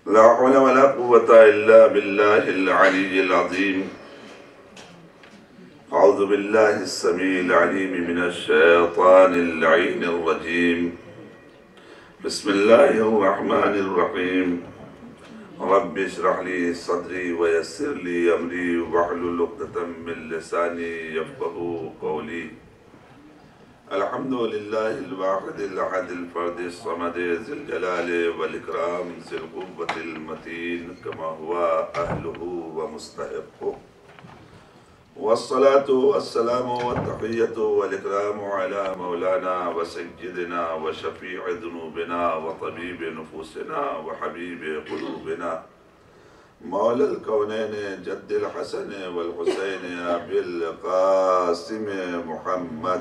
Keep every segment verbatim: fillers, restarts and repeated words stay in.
لا حول ولا قوة إلا بالله العلي العظيم. أعوذ بالله السميع العليم من الشيطان اللعين الرجيم. بسم الله الرحمن الرحيم. رب اشرح لي صدري ويسر لي أمري واحلل عقدة من لساني يفقهوا قولي. الحمد لله الواحد الأحد الفرد الصمد ذي الجلال والإكرام ذي القوة المتين كما هو أهله ومستحقه. والصلاة والسلام والتحية والإكرام على مولانا وسيدنا وشفيع ذنوبنا وطبيب نفوسنا وحبيب قلوبنا مولى الكونين جد الحسن والحسين أبي القاسم محمد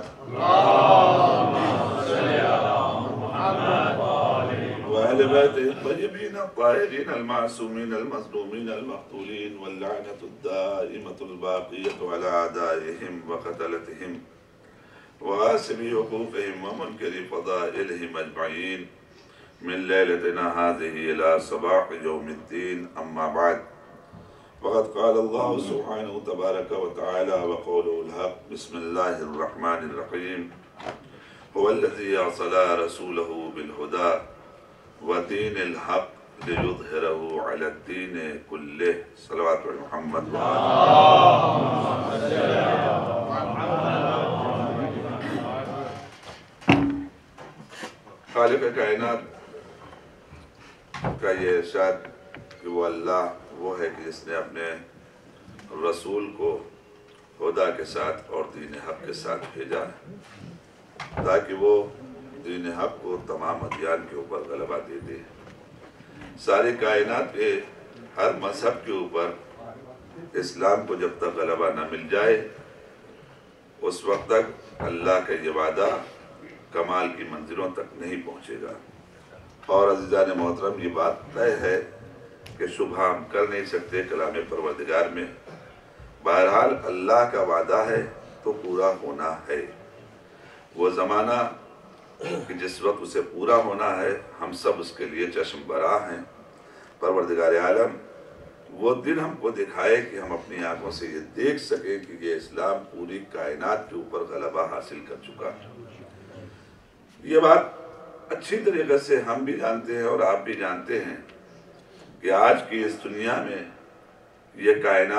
وأهل بيته الطيبين الطاهرين المعصومين المظلومين المقتولين واللعنة الدائمة الباقية على أعدائهم وقتلتهم وغاسبي حقوقهم ومنكر فضائلهم أجمعين من ليلتنا هذه إلى صباح يوم الدين. أما بعد، فقد قال الله سبحانه تبارك وتعالى وقوله الحق. بسم الله الرحمن الرحيم. هو الذي أرسل رسوله بالهدى ودين الحق ليظهره على الدين كله. صلوات محمد خالق کائنات کا یہ ارشاد کہ وہ اللہ وہ ہے کہ جس نے اپنے رسول کو خدا کے ساتھ اور دین حق کے ساتھ بھیجا ہے تاکہ وہ دین حق کو تمام ادیان کے اوپر غلبہ دے دے. ساری کائنات کے ہر مذہب کے اوپر اسلام کو جب تک غلبہ نہ مل جائے اس وقت تک اللہ کا یہ وعدہ کمال کی منزلوں تک نہیں پہنچے گا. اور عزیزان محترم، یہ بات طے ہے کہ شبہ ہم کر نہیں سکتے کلام پروردگار میں. بہرحال اللہ کا وعدہ ہے تو پورا ہونا ہے. وہ زمانہ کہ جس وقت اسے پورا ہونا ہے ہم سب اس کے لیے چشم برآں ہیں. پروردگار عالم وہ دن ہم کو دکھائے کہ ہم اپنی آنکھوں سے یہ دیکھ سکیں کہ یہ اسلام پوری کائنات کے اوپر غلبہ حاصل کر چکا. یہ بات اچھی طریقے سے ہم بھی جانتے ہیں اور آپ بھی جانتے ہیں کہ آج کی اس دنیا میں یہ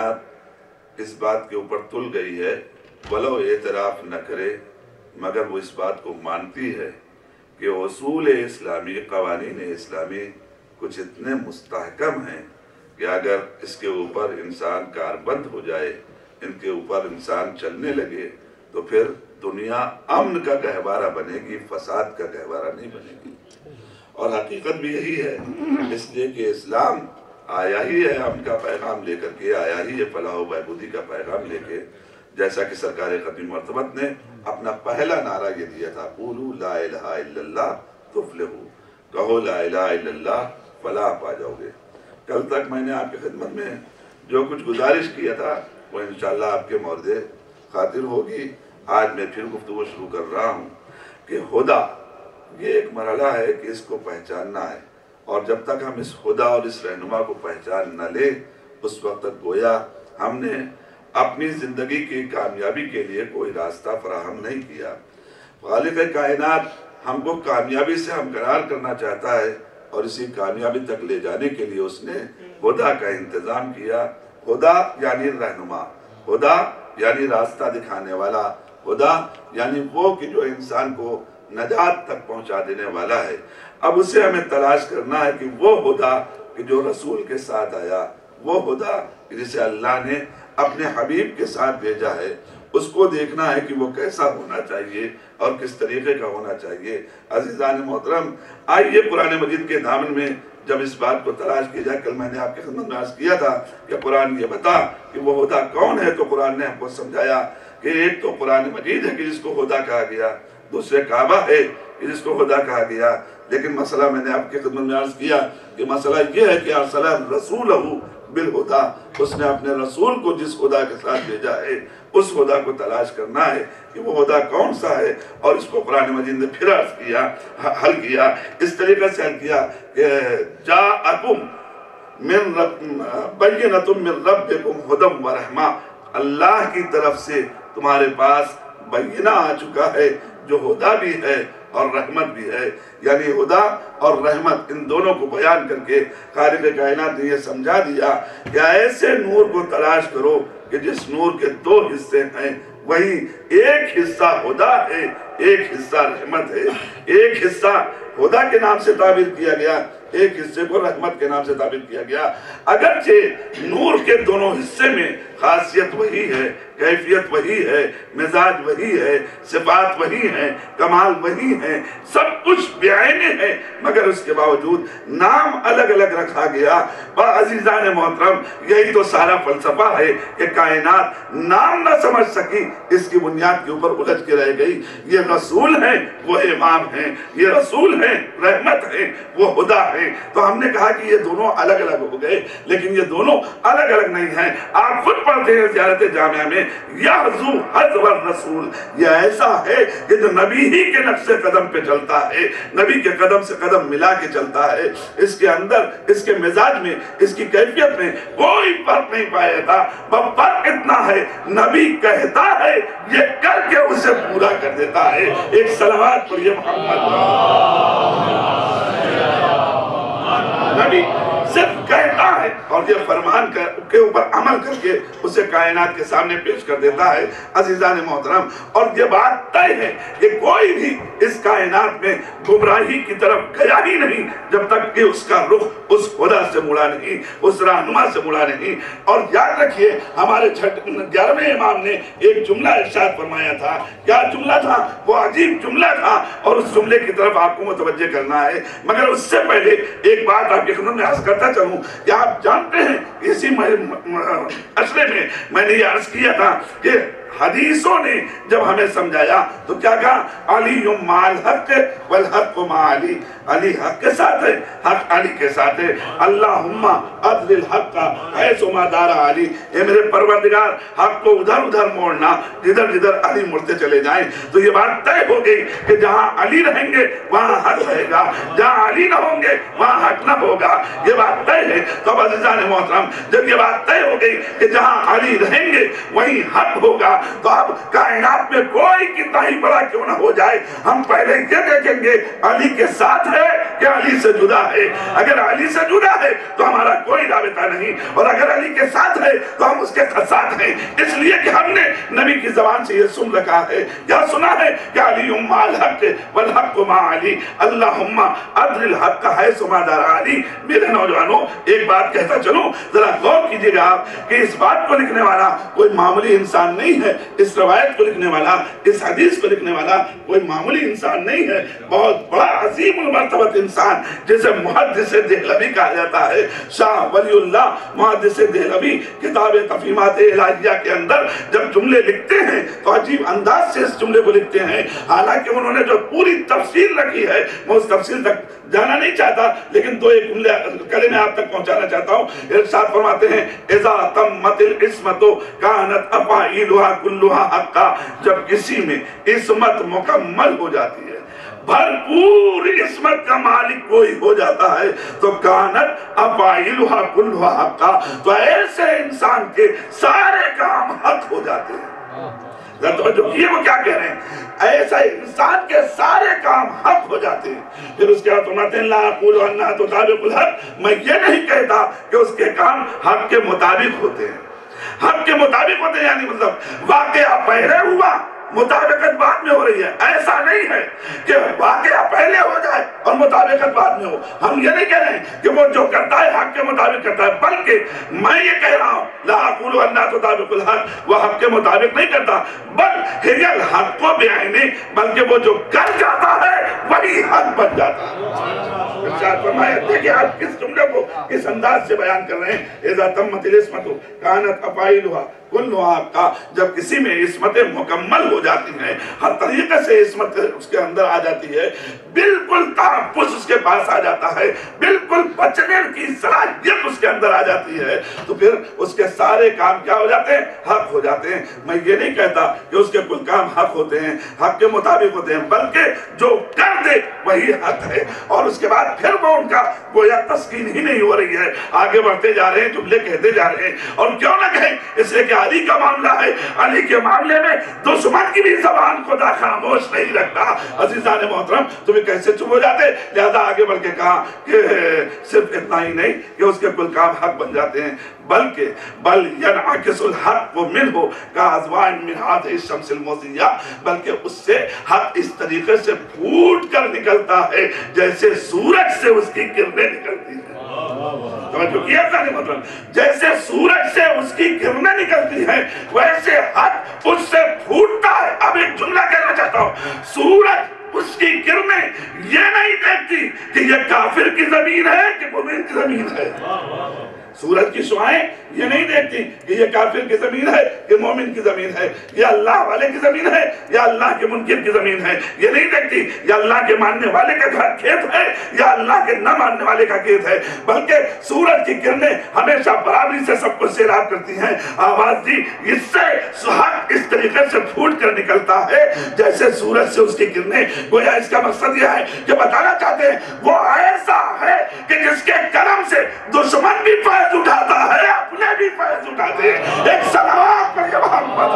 کائنات اس بات کے اوپر تل گئی ہے، ولو اعتراف نہ کرے مگر وہ اس بات کو مانتی ہے کہ اصول اسلامی، قوانین اسلامی کچھ اتنے مستحکم ہیں کہ اگر اس کے اوپر انسان کاربند ہو جائے، ان کے اوپر انسان چلنے لگے تو پھر دنیا امن کا گہوارہ بنے گی، فساد کا گہوارہ نہیں بنے گی. اور حقیقت بھی یہی ہے، اس لیے کہ اسلام آیا ہی ہے امن کا پیغام لے کر کے، آیا ہی ہے فلاح و بہبودی کا پیغام لے کے. جیسا کہ سرکار ختم مرتبت نے اپنا پہلا نعرہ یہ دیا تھا، قولوا لا الہ الا اللہ تفلحوا، کہو لا الہ الا اللہ فلاح پا جاؤ گے. کل تک میں نے آپ کی خدمت میں جو کچھ گزارش کیا تھا وہ انشاءاللہ آپ کے مورد خاطر ہوگی. آج میں پھر گفتگو شروع کر رہا ہوں کہ خدا یہ ایک مرحلہ ہے کہ اس کو پہچاننا ہے، اور جب تک ہم اس خدا اور اس رہنما کو پہچان نہ لیں اس وقت تک گویا ہم نے اپنی زندگی کی کامیابی کے لیے کوئی راستہ فراہم نہیں کیا. خالق کائنات ہم کو کامیابی سے ہمکنار کرنا چاہتا ہے اور اسی کامیابی تک لے جانے کے لیے اس نے خدا کا انتظام کیا. خدا یعنی رہنما، خدا یعنی راستہ دکھانے والا، خدا یعنی وہ کہ جو انسان کو نجات تک پہنچا دینے والا ہے. اب اسے ہمیں تلاش کرنا ہے کہ وہ خدا کہ جو رسول کے ساتھ آیا، وہ خدا جسے اللہ نے اپنے حبیب کے ساتھ بھیجا ہے، اس کو دیکھنا ہے کہ وہ کیسا ہونا چاہیے اور کس طریقے کا ہونا چاہیے. عزیزان محترم، آئیے قرآن مجید کے دامن میں جب اس بات کو تلاش کیا جائے. کل میں نے آپ کی خدمت میں عرض کیا تھا کہ قرآن یہ بتا کہ وہ خدا کون ہے، تو قرآن نے ہم کو سمجھایا کہ ایک تو قرآن مجید ہے کہ جس کو خدا کہا گیا، دوسرے کعبہ ہے کہ جس کو خدا کہا گیا. لیکن مسئلہ میں نے آپ کی خدمت میں عرض کیا کہ مسئلہ یہ ہے کہ ارسل رسولہ بالہدی، اس نے اپنے رسول کو جس خدا کے ساتھ بھیجا ہے اس خدا کو تلاش کرنا ہے کہ وہ خدا کون سا ہے. اور اس کو قرآن مجید نے پھر عرض کیا، حل کیا، اس طریقے سے حل کیا کہ جاءکم من رب بینۃ من ربکم ھدی و رحمہ، اللہ کی طرف سے تمہارے پاس بینہ آ چکا ہے جو ہدا بھی ہے اور رحمت بھی ہے۔ یعنی ہدا اور رحمت ان دونوں کو بیان کر کے خالق کائنات نے یہ سمجھا دیا کہ ایسے نور کو تلاش کرو کہ جس نور کے دو حصے ہیں، وہی ایک حصہ ہدا ہے، ایک حصہ رحمت ہے۔ ایک حصہ ہدا کے نام سے تعبیر کیا گیا، ایک حصے کو رحمت کے نام سے تعبیر کیا گیا۔ اگرچہ نور کے دونوں حصے میں خاصیت وہی ہے، کیفیت وہی ہے، مزاج وہی ہے، صفات وہی ہیں، کمال وہی ہیں، سب کچھ بعینے ہے، مگر اس کے باوجود نام الگ الگ رکھا گیا۔ عزیزان محترم، یہی تو سارا فلسفہ ہے کہ کائنات نام نہ سمجھ سکی، اس کی بنیاد کے اوپر الجھ کے رہ گئی۔ یہ رسول ہیں، وہ امام ہیں، یہ رسول ہیں، رحمت ہیں، وہ ہدا ہیں۔ تو ہم نے کہا کہ یہ دونوں الگ الگ ہو گئے، لیکن یہ دونوں الگ الگ نہیں ہیں۔ آپ خود پڑھتے ہیں زیارت جامعہ میں، یحظو حظو الرسول، یہ ایسا ہے کہ جو نبی ہی کے نقش قدم پہ چلتا ہے، نبی کے قدم سے قدم ملا کے چلتا ہے، اس کے اندر، اس کے مزاج میں، اس کی کیفیت میں کوئی فرق نہیں پایا تھا۔ بس فرق اتنا ہے، نبی کہتا ہے، یہ کر کے اسے پورا کر دیتا ہے۔ ایک صلوات پڑھیے محمد۔ نبی صرف کہتا ہے اور یہ فرمان کے اوپر عمل کر کے اسے کائنات کے سامنے پیش کر دیتا ہے۔ عزیزان محترم، اور یہ بات طے ہے کہ کوئی بھی اس کائنات میں گمراہی کی طرف گیا ہی نہیں جب تک کہ اس کا رخ اس خدا سے مڑا نہیں، اس رہنما سے مڑا نہیں۔ اور یاد رکھیے، ہمارے گیارہویں امام نے ایک جملہ ارشاد فرمایا تھا۔ کیا جملہ تھا؟ وہ عجیب جملہ تھا، اور اس جملے کی طرف آپ کو متوجہ کرنا ہے۔ مگر اس سے پہلے ایک بات آپ کی خدمت میں عرض کرتا چلوں کہ آپ جانتے ہیں، اسی اشرے میں میں نے یہ عرض کیا تھا کہ حدیثوں نے جب ہمیں سمجھایا تو کیا کہا؟ علی مع الحق والحق مع علی، علی حق کے ساتھ ہے، حق علی کے ساتھ ہے۔ اللہم عدل الحق حیث ما دار علی، اے میرے پروردگار، حق کو ادھر ادھر موڑنا جدھر جدھر علی مڑتے چلے جائیں۔ تو یہ بات طے ہو گئی کہ جہاں علی رہیں گے وہاں حق رہے گا، جہاں علی نہ ہوں گے وہاں حق نہ ہوگا۔ یہ بات طے ہے۔ تو اب عزیزان محترم، جب یہ بات طے ہو گئی کہ جہاں علی رہیں گے وہیں حق ہوگا، تو اب کائنات میں کوئی کتنا ہی بڑا کیوں نہ ہو جائے، ہم پہلے یہ دیکھیں گے علی کے ساتھ ہے کہ علی سے جدا ہے۔ اگر علی سے جدا ہے تو ہمارا کوئی رابطہ نہیں، اور اگر علی کے ساتھ ہے تو ہم اس کے ساتھ ہیں، اس لیے کہ ہم نے نبی کی زبان سے یہ سن رکھا ہے، کیا سنا ہے کہ علی مع الحق والحق مع علی، اللہم عدل الحق حیث ما دار علی۔ میرے نوجوانوں، ایک بات کہتا چلوں، ذرا غور کیجئے گا آپ کہ اس بات کو لکھنے والا کوئی معمولی انسان نہیں ہے، اس روایت کو لکھنے والا، اس حدیث کو لکھنے والا کوئی معمولی انسان نہیں ہے، بہت بڑا عظیم المرتبت انسان جسے محدث دہلوی کہا جاتا ہے۔ شاہ ولی اللہ محدث دہلوی کتاب تفہیمات الہیہ کے اندر جب جملے لکھتے ہیں تو عجیب انداز سے اس جملے کو لکھتے ہیں، حالانکہ انہوں نے جو پوری تفصیل رکھی ہے میں اس تفصیل تک جانا نہیں چاہتا، لیکن دو ایک جملے کلمے آپ تک پہنچانا چاہتا ہوں۔ ارشاد فرماتے ہیں، اذا تمت العصمت کانت افعیلها کلها حقا، جب کسی میں عصمت مکمل ہو جاتی ہے، بھرپور عصمت کا مالک کوئی ہو جاتا ہے، تو کانت افعیلها کلها حقا، تو ایسے انسان کے سارے کام حق ہو جاتے ہیں۔ توجہ کیے وہ کیا کہہ رہے ہیں؟ ایسا انسان کے سارے کام حق ہو جاتے ہیں۔ پھر اس کے بعد فرماتے ہیں لا اقول انہا تطابق الحق، میں یہ نہیں کہتا کہ اس کے کام حق کے مطابق ہوتے ہیں، حق کے مطابق ہوتے ہیں، یعنی مطلب واقعہ پہلے ہوا مطابقت بعد میں ہو رہی ہے، ایسا نہیں ہے کہ واقعہ پہلے ہو جائے اور مطابقت بعد میں ہو۔ ہم یہ نہیں کہہ رہے ہیں کہ وہ جو کرتا ہے حق کے مطابق کرتا ہے، بلکہ میں یہ کہہ رہا ہوں لا اقول انہا تطابق الحق، وہ حق کے مطابق نہیں کرتا، بل ہی الحق کو بعینے، بلکہ وہ جو کر جاتا ہے وہی حق بن جاتا ہے۔ ارشاد فرمایا، دیکھیں آپ کس جملے کو کس انداز سے بیان کر رہے ہیں، اذا تمت العصمت کانت افعیلها کل آپ کا جب کسی میں عصمت مکمل ہو جاتی ہیں، ہر طریقے سے عصمت اس کے اندر آ جاتی ہے، بالکل تحفظ اس کے پاس آ جاتا ہے، بالکل بچنے کی صلاحیت اس کے اندر آ جاتی ہے، تو پھر اس کے سارے کام کیا ہو جاتے ہیں؟ حق ہو جاتے ہیں۔ میں یہ نہیں کہتا کہ اس کے کل کام حق ہوتے ہیں، حق کے مطابق ہوتے ہیں، بلکہ جو کر دے وہی حق ہے، اور اس کے بعد پھر وہ ان کا گویا تسکین ہی نہیں ہو رہی ہے، آگے بڑھتے جا رہے ہیں، جملے کہتے جا رہے ہیں، اور کیوں نہ کہیں؟ اس لیے کہ علی کا معاملہ ہے، علی کے معاملے میں دشمن کی بھی زبان خدا خاموش نہیں رکھتا۔ عزیزان محترم، تمہیں کیسے چپ ہو جاتے؟ لہذا آگے بڑھ کے کہا کہ صرف اتنا ہی نہیں کہ اس کے کل کام حق بن جاتے ہیں، بلکہ بل ینعکس الحق منہ کاذوان من ہذه الشمس المضیہ، بلکہ اس سے حق اس طریقے سے پھوٹ کر نکلتا ہے جیسے سورج سے اس کی کرنیں نکلتی ہیں۔ توجہ کیا تھا مطلب جیسے سورج سے اس کی کرنیں نکلتی ہیں ویسے حق اس سے پھوٹتا ہے۔ اب ایک جملہ کہنا چاہتا ہوں، سورج اس کی کرنیں یہ نہیں دیکھتی کہ یہ کافر کی زمین ہے کہ مومن کی زمین ہے۔ سورج کی شعائیں یہ نہیں دیکھتی کہ یہ کافر کی زمین ہے کہ مومن کی زمین ہے، یہ اللہ والے کی زمین ہے یا اللہ کے منکر کی زمین ہے، یہ نہیں دیکھتی یہ اللہ کے ماننے والے کا کھیت ہے یا اللہ کے نہ ماننے والے کا کھیت ہے، بلکہ سورج کی کرنیں ہمیشہ برابری سے سب کو سیراب کرتی ہیں۔ آواز دی، اس سے حق اس طریقے سے پھوٹ کر نکلتا ہے جیسے سورج سے اس کی کرنیں۔ گویا اس کا مقصد یہ ہے کہ بتانا چاہتے ہیں وہ ایسا ہے کہ جس کے کرم سے دشمن بھی فائدہ اٹھاتا ہے، اپنے بھی فیض اٹھاتے ہیں۔ ایک صلوات پر یہ محمد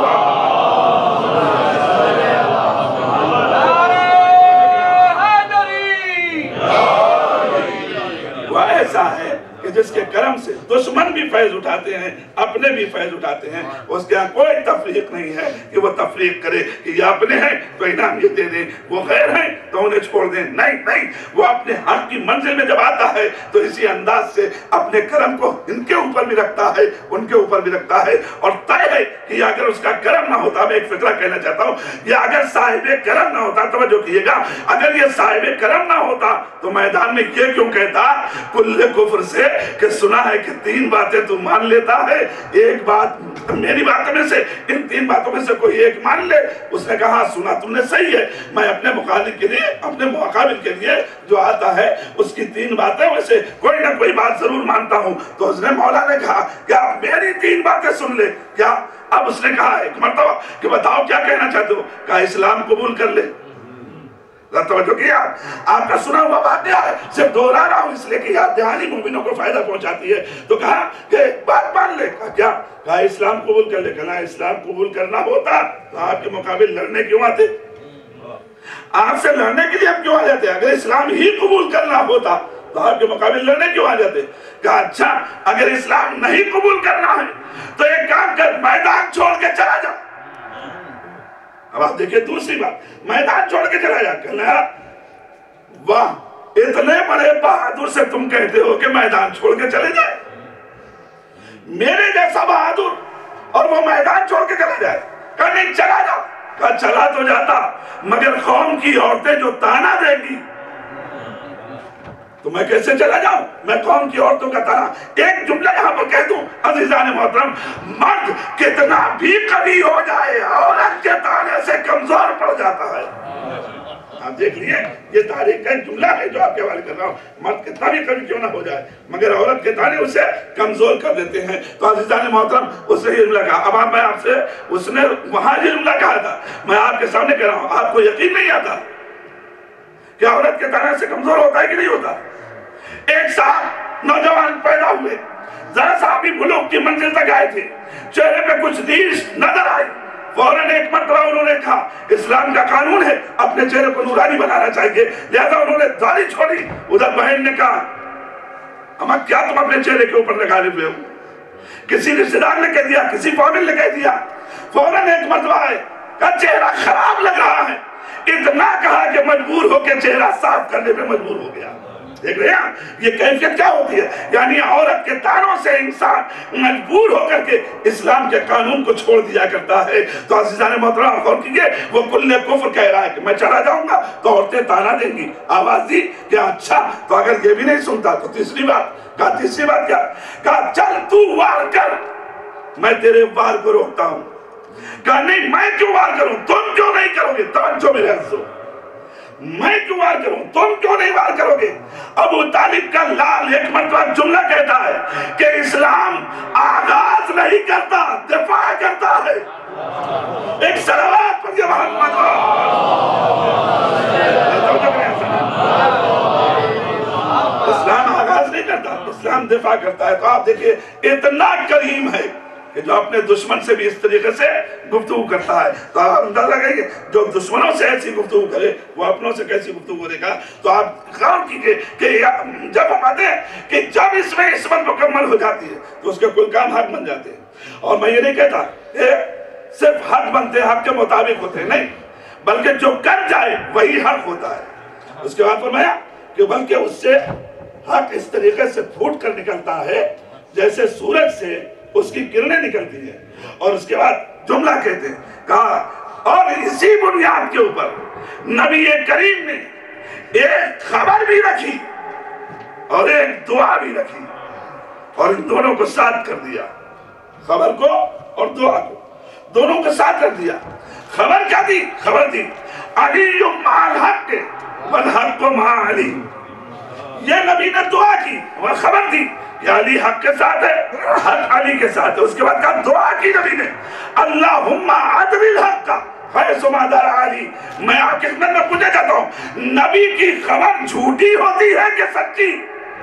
وہ ایسا ہے کہ جس کے کرم سے دشمن بھی فیض اٹھاتے ہیں، اپنے بھی فیض اٹھاتے ہیں۔ اس کے یہاں کوئی تفریق نہیں ہے کہ وہ تفریق کرے کہ یہ اپنے ہیں تو انعام یہ دے دیں، وہ غیر ہیں تو انہیں چھوڑ دیں، نہیں نہیں، وہ اپنے حق کی منزل میں جب آتا ہے تو اسی انداز سے اپنے کرم کو ان کے اوپر بھی رکھتا ہے، ان کے اوپر بھی رکھتا ہے، اور طے ہے کہ اگر اس کا کرم نہ ہوتا، میں ایک فقرہ کہنا چاہتا ہوں، یہ اگر صاحب کرم نہ ہوتا، توجہ کیے گا، اگر یہ صاحب کرم نہ ہوتا تو میدان میں یہ کیوں کہتا کل کفر سے کہ سنا ہے کہ تین باتیں تو مان لیتا ہے، ایک بات میری باتوں میں سے، ان تین باتوں میں سے کوئی ایک مان لے۔ اس نے کہا سنا تم نے صحیح ہے، میں اپنے مخالف کے لیے، اپنے مقابل کے لیے جو آتا ہے اس کی تین باتیں ویسے کوئی نہ کوئی بات ضرور مانتا ہوں۔ تو اس نے مولا نے کہا کہ آپ میری تین باتیں سن لے۔ کیا؟ اب اس نے کہا ایک مرتبہ کہ بتاؤ کیا کہنا چاہتے ہو؟ کہا اسلام قبول کر لے۔ توجہ کیا؟ آپ کا سنا ہوا واقعہ ہے، صرف دوہرا رہا ہوں اس لیے کہ یاد دہانی مومنوں کو فائدہ پہنچاتی ہے۔ تو کہا کہ بات مان لے۔ کہا کیا؟ کہا اسلام قبول کر لے۔ کہا اسلام قبول کرنا ہوتا تو آپ کے مقابل لڑنے کیوں آتے؟ آپ سے لڑنے کے لیے ہم کیوں آ جاتے؟ اگر اسلام ہی قبول کرنا ہوتا تو آپ کے مقابل لڑنے کیوں آ جاتے؟ کہا اچھا اگر اسلام نہیں قبول کرنا ہے تو ایک کام کر، میدان چھوڑ کے چلا جا۔ اب آپ دیکھیں دوسری بات، میدان چھوڑ کے چلا جا۔ کہنا واہ اتنے بڑے بہادر سے تم کہتے ہو کہ میدان چھوڑ کے چلے جائے؟ میرے جیسا بہادر اور وہ میدان چھوڑ کے چلا جائے؟ کہا نہیں چلا جا۔ کہا چلا تو جاتا مگر قوم کی عورتیں جو تانا دیں گی تو میں کیسے چلا جاؤں؟ میں قوم کی عورتوں کا تانا۔ ایک جملہ یہاں پر کہہ دوں عزیزان محترم، مرد کتنا بھی قوی ہو جائے عورت کے تانے سے کمزور پڑ جاتا ہے۔ آپ دیکھ لیے یہ تاریخ کا ایک جملہ ہے جو آپ کے حوالے کر رہا ہوں، مرد کتنا بھی قوی کیوں نہ ہو جائے مگر عورت کے تانے اسے کمزور کر دیتے ہیں۔ تو عزیزان محترم اس نے یہ جملہ کہا۔ اب آپ میں آپ سے اس نے وہاں یہ جملہ کہا تھا، میں آپ کے سامنے کہہ رہا ہوں، آپ کو یقین نہیں آتا کہ عورت کے تانے سے کمزور ہوتا ہے کہ نہیں ہوتا؟ ایک صاحب نوجوان پیدا ہوئے، ذرا صاحبی بلوغ کی منزل تک آئے تھے، چہرے پہ کچھ نیش نظر آئی، فوراً ایک مرتبہ انہوں نے کہا اسلام کا قانون ہے اپنے چہرے کو نورانی بنانا چاہیے، لہذا انہوں نے داڑھی چھوڑی۔ ادھر بہن نے کہا اما کیا تم اپنے چہرے کے اوپر لگا ہوئے ہو؟ کسی رشتہ دار نے کہہ دیا، کسی فامیل نے کہہ دیا، فوراً ایک مرتبہ آئے، کہا چہرہ خراب لگ رہا ہے، اتنا کہا کہ مجبور ہو کے چہرہ صاف کرنے پہ مجبور ہو گیا۔ دیکھ رہے ہیں یہ کیفیت کیا ہوتی ہے؟ یعنی عورت کے تانوں سے انسان مجبور ہو کر کے اسلام کے قانون کو چھوڑ دیا کرتا ہے۔ تو عزیزان محترم غور کیجئے، وہ کل کفر کہہ رہا ہے کہ میں چلا جاؤں گا تو عورتیں تانا دیں گی۔ آواز دی کہ اچھا تو اگر یہ بھی نہیں سنتا تو تیسری بات کہا، تیسری بات کیا کہا؟ چل تو وار کر، میں تیرے وار کو روکتا ہوں. کہا نہیں میں کیوں وار کروں, تم کیوں نہیں کرو گے؟ توجہ میرے عزیزو, میں کیوں وار کروں, تم کیوں نہیں وار کرو گے؟ ابو طالب کا لال ایک مرتبہ جملہ کہتا ہے کہ اسلام آغاز نہیں کرتا, دفاع کرتا ہے. ایک صلوات پڑھیے محمد. اسلام آغاز نہیں کرتا, اسلام دفاع کرتا ہے. تو آپ دیکھئے اتنا کریم ہے کہ جو اپنے دشمن سے بھی اس طریقے سے گفتگو کرتا ہے. تو آپ اندازہ کریں جو دشمنوں سے ایسی گفتگو کرے وہ اپنوں سے کیسی گفتگو کرے گا. تو آپ غور کیجئے کہ جب ہم آتے ہیں کہ جب اس میں عصمت مکمل ہو جاتی ہے تو اس کے کل کام حق بن جاتے ہیں. اور میں یہ نہیں کہتا کہ صرف حق بنتے حق کے مطابق ہوتے ہیں, نہیں, بلکہ جو کر جائے وہی حق ہوتا ہے. اس کے بعد فرمایا کہ بلکہ اس سے حق اس طریقے سے پھوٹ کر نکلتا ہے جیسے سورج سے اس کی کرنیں نکلتی ہیں. اور اس کے بعد جملہ کہتے ہیں, کہا اور اسی بنیاد کے اوپر نبی کریم نے ایک خبر بھی رکھی اور ایک دعا بھی رکھی اور ان دونوں کو ساتھ کر دیا. خبر کو اور دعا کو دونوں کو ساتھ کر دیا. خبر کیا دی؟ خبر دی علی مع الحق والحق مع علی. یہ نبی نے دعا کی اور خبر دی کہ علی حق کے ساتھ ہے, حق علی کے ساتھ ہے. اس کے بعد کہا دعا کی نبی نے اللہم عدل الحق حیث ما دار علی. میں آپ کے خدمت میں پوچھنا چاہتا ہوں, نبی کی خبر جھوٹی ہوتی ہے کہ سچی؟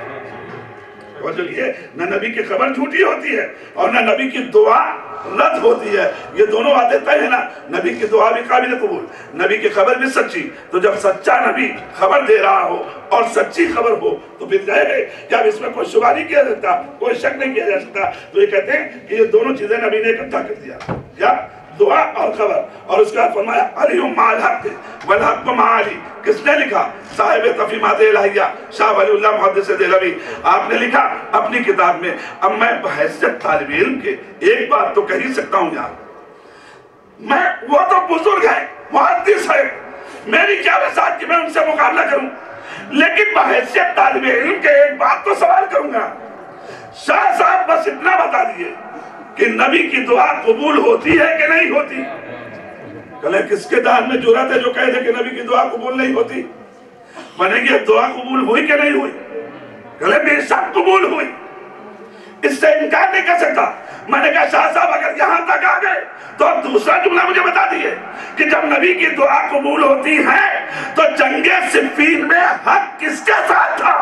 نہ نبی کی خبر جھوٹی ہوتی ہے اور نہ نبی کی دعا رد ہوتی ہے. یہ دونوں باتیں طے ہیں نا, نبی کی دعا بھی قابل قبول, نبی کی خبر بھی سچی. تو جب سچا نبی خبر دے رہا ہو اور سچی خبر ہو تو پھر کہے گئے کیا اس میں کوئی شبہ نہیں کیا جاتا, کوئی شک نہیں کیا جا سکتا. تو یہ کہتے ہیں کہ یہ دونوں چیزیں نبی نے اکٹھا کر دیا, کیا دعا اور خبر. اور اس کے بعد فرمایا علی مع الحق والحق مع علی. کس نے لکھا؟ صاحب تفہیمات الہیہ شاہ ولی اللہ محدث دہلوی. آپ نے لکھا اپنی کتاب میں. اب میں بحیثیت طالب علم کے ایک بات تو کہہ ہی سکتا ہوں یار, میں وہ تو بزرگ ہے, محدث ہے, میری کیا وسعت کہ میں ان سے مقابلہ کروں, لیکن بحیثیت طالب علم کے ایک بات تو سوال کروں گا. شاہ صاحب بس اتنا بتا دیئے کہ نبی کی دعا قبول ہوتی ہے کہ نہیں ہوتی. کہلے کس کے دان میں جرات ہے جو کہہ دے کہ نبی کی دعا قبول نہیں ہوتی؟ میں نے یہ دعا قبول ہوئی کہ نہیں ہوئی؟ کہلے بے شک قبول ہوئی, اس سے انکار نہیں کر سکتا. میں نے کہا شاہ صاحب اگر یہاں تک آ گئے تو اب دوسرا جملہ مجھے بتا دیئے کہ جب نبی کی دعا قبول ہوتی ہے تو جنگ صفین میں حق کس کے ساتھ تھا؟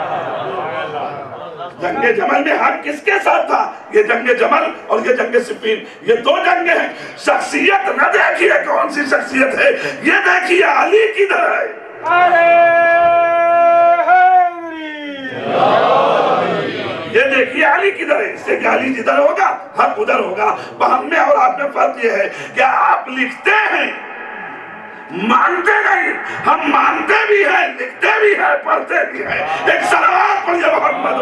جنگ جمل میں حق کس کے ساتھ تھا؟ یہ جنگ جمل اور یہ جنگ صفین, یہ دو جنگیں ہیں. شخصیت نہ دیکھیے کون سی شخصیت ہے, یہ دیکھیے علی کدھر ہے. یہ دیکھیے علی کدھر ہے. اس سے کہ علی جدھر ہوگا حق ادھر ہوگا. ہم میں اور آپ میں فرق یہ ہے کہ آپ لکھتے ہیں مانتے نہیں, ہم مانتے بھی ہیں, لکھتے بھی ہیں, پڑھتے بھی ہیں. ایک صلوات پڑھیے محمد.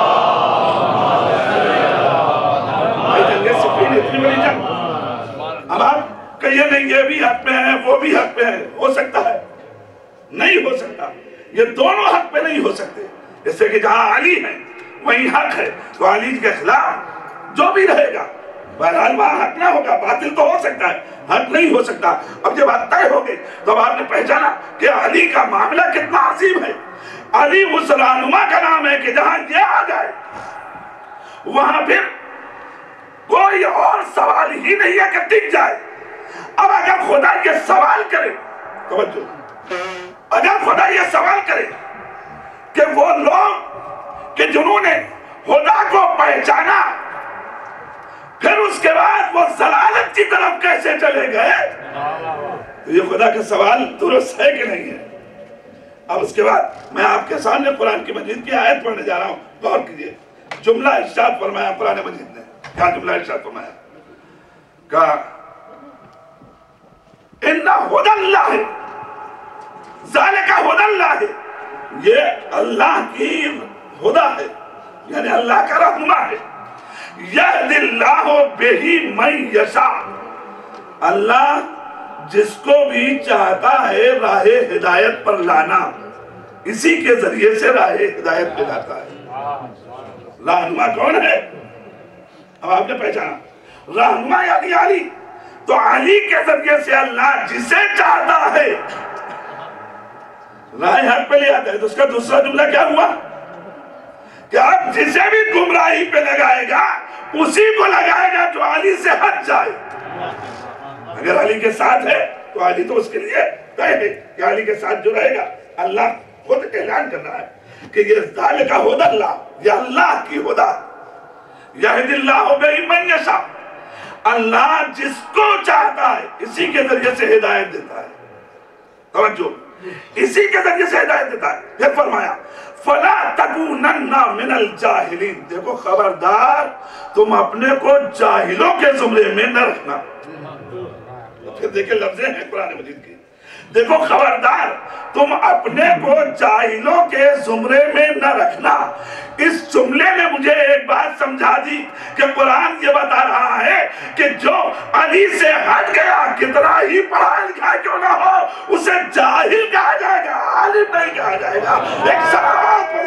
اتنی بڑی جنگ, اب آپ کہیے نہیں یہ بھی حق میں ہے وہ بھی حق میں ہے, ہو سکتا ہے؟ نہیں ہو سکتا. یہ دونوں حق پہ نہیں ہو سکتے. اس سے کہ جہاں علی ہے وہیں حق ہے, تو علی کے خلاف جو بھی رہے گا بہرحال وہاں حق نہ ہوگا, باطل تو ہو سکتا ہے, حق نہیں ہو سکتا. اب جب بات طے ہو گئی تو اب آپ نے پہچانا کہ علی کا معاملہ کتنا عظیم ہے. علی اس رہنما کا نام ہے کہ جہاں یہ آ جائے وہاں پھر کوئی اور سوال ہی نہیں ہے کہ ٹک جائے. اب اگر خدا یہ سوال کرے, توجہ, اگر خدا یہ سوال کرے کہ وہ لوگ کہ جنہوں نے خدا کو پہچانا پھر اس کے بعد وہ ضلالت کی طرف کیسے چلے گئے, تو یہ خدا کا سوال درست ہے کہ نہیں ہے. اب اس کے بعد میں آپ کے سامنے قرآن کی مجید کی آیت پڑھنے جا رہا ہوں, غور کیجئے. جملہ ارشاد فرمایا قرآن مجید نے, کیا جملہ ارشاد فرمایا؟ کہا اِنَّا هُدَى اللَّهِ ذَلِكَ هُدَى اللَّهِ, یہ اللہ کی خدا ہے, یعنی اللہ کا رہنما ہے. یہد اللہ بہی من یشاء, اللہ جس کو بھی چاہتا ہے راہ ہدایت پر لانا, اسی کے ذریعے سے راہ ہدایت پہ لاتا ہے. رہنما کون ہے؟ اب آپ نے پہچانا. रहनुमा यानी अली। तो अली के जरिए से अल्लाह जिसे चाहता है राह हक पे ले आता है। तो उसका दूसरा जुमला क्या हुआ कि अब जिसे भी गुमराही पे लगाएगा उसी को लगाएगा जो अली से हट जाए। अगर अली के साथ है तो अली तो उसके लिए तय है कि अली के साथ जो रहेगा। अल्लाह खुद ऐलान कर रहा है कि ये ज़ालिक हुदल्लाह, ये अल्लाह की हुदा, यहदिल्लाहु बिही मन यशा। अल्लाह जिसको चाहता है इसी के जरिए से हिदायत देता है। तवज्जो, इसी के जरिए से हिदायत देता है। फिर फरमाया फला तकूनन्ना मिनल जाहिलीन। देखो खबरदार तुम अपने को जाहिलों के जुमरे में न रखना। फिर देखिए लफ्ज़ें हैं कुरान मजीद की। देखो खबरदार तुम अपने को जाहिलों के जुमरे में न रखना। इस जुमले ने मुझे एक बात समझा दी कि कुरान ये बता रहा है कि जो अली से हट गया कितना ही पढ़ा लिखा क्यों ना हो उसे जाहिल कहा जाएगा, आलिम नहीं कहा जाएगा। एक सलावत पढ़िए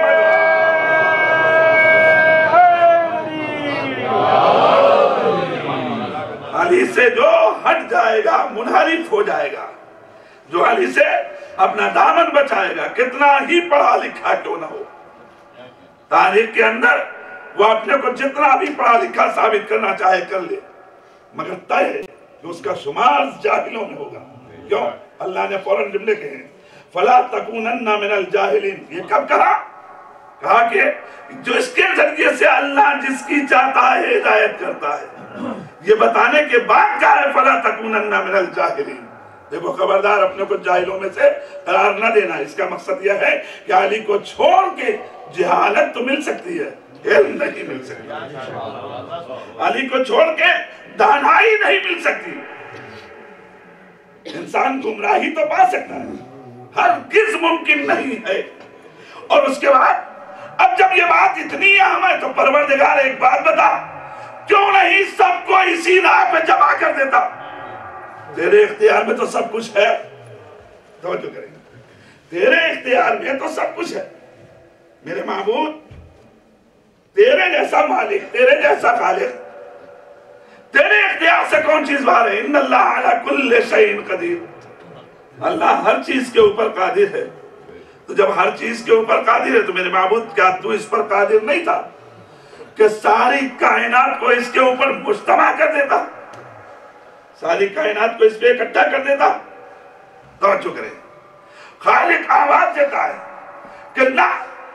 अली से जो हट जाएगा मुनहरिफ हो जाएगा, जो अली से अपना दामन बचाएगा कितना ही पढ़ा लिखा क्यों ना हो। तारीख के अंदर वो अपने को जितना भी पढ़ा लिखा साबित करना चाहे कर ले, मगर तय है कि उसका शुमार जाहिलों में होगा। क्यों? अल्लाह ने फौरन जुमले कहे फला तकूनन्ना मिनल जाहिलीन। ये कब कहा? कहा कि जो इसके जरिए से अल्लाह जिसकी चाहता है हिदायत करता है। ये बताने के बाद कहा है फला तकूनन्ना मिनल जाहिलीन। देखो खबरदार अपने को जाहिलों में से करार न देना। इसका मकसद यह है कि अली को छोड़ के जहालत तो मिल सकती है, इल्म नहीं मिल सकती। अली को छोड़ के दानाई नहीं मिल सकती। इंसान गुमराही तो पा सकता है, हर किस मुमकिन नहीं है। और उसके बाद अब जब ये बात इतनी अहम है तो परवरदिगार एक बात बता, क्यों नहीं सबको इसी राह पे जमा कर देता? तेरे इख्तियार में तो सब कुछ है। तवज्जो करेंगे, तेरे इख्तियार में तो सब कुछ है मेरे महबूब। तेरे जैसा मालिक, तेरे जैसा खालिक, तेरे इख्तियार से कौन चीज बाहर है? इन्नल्लाह अला कुल्लि शैइन कदीर। अल्लाह हर चीज के ऊपर कादिर है। तो जब हर चीज के ऊपर कादिर है तो मेरे महबूब क्या तू इस पर कादिर नहीं था कि सारी कायनात को इसके ऊपर मुज्तमा कर देता, सारी कायनात को इस पे इकट्ठा कर देता? तवज्जो करें, खालिक आवाज देता है कि ना,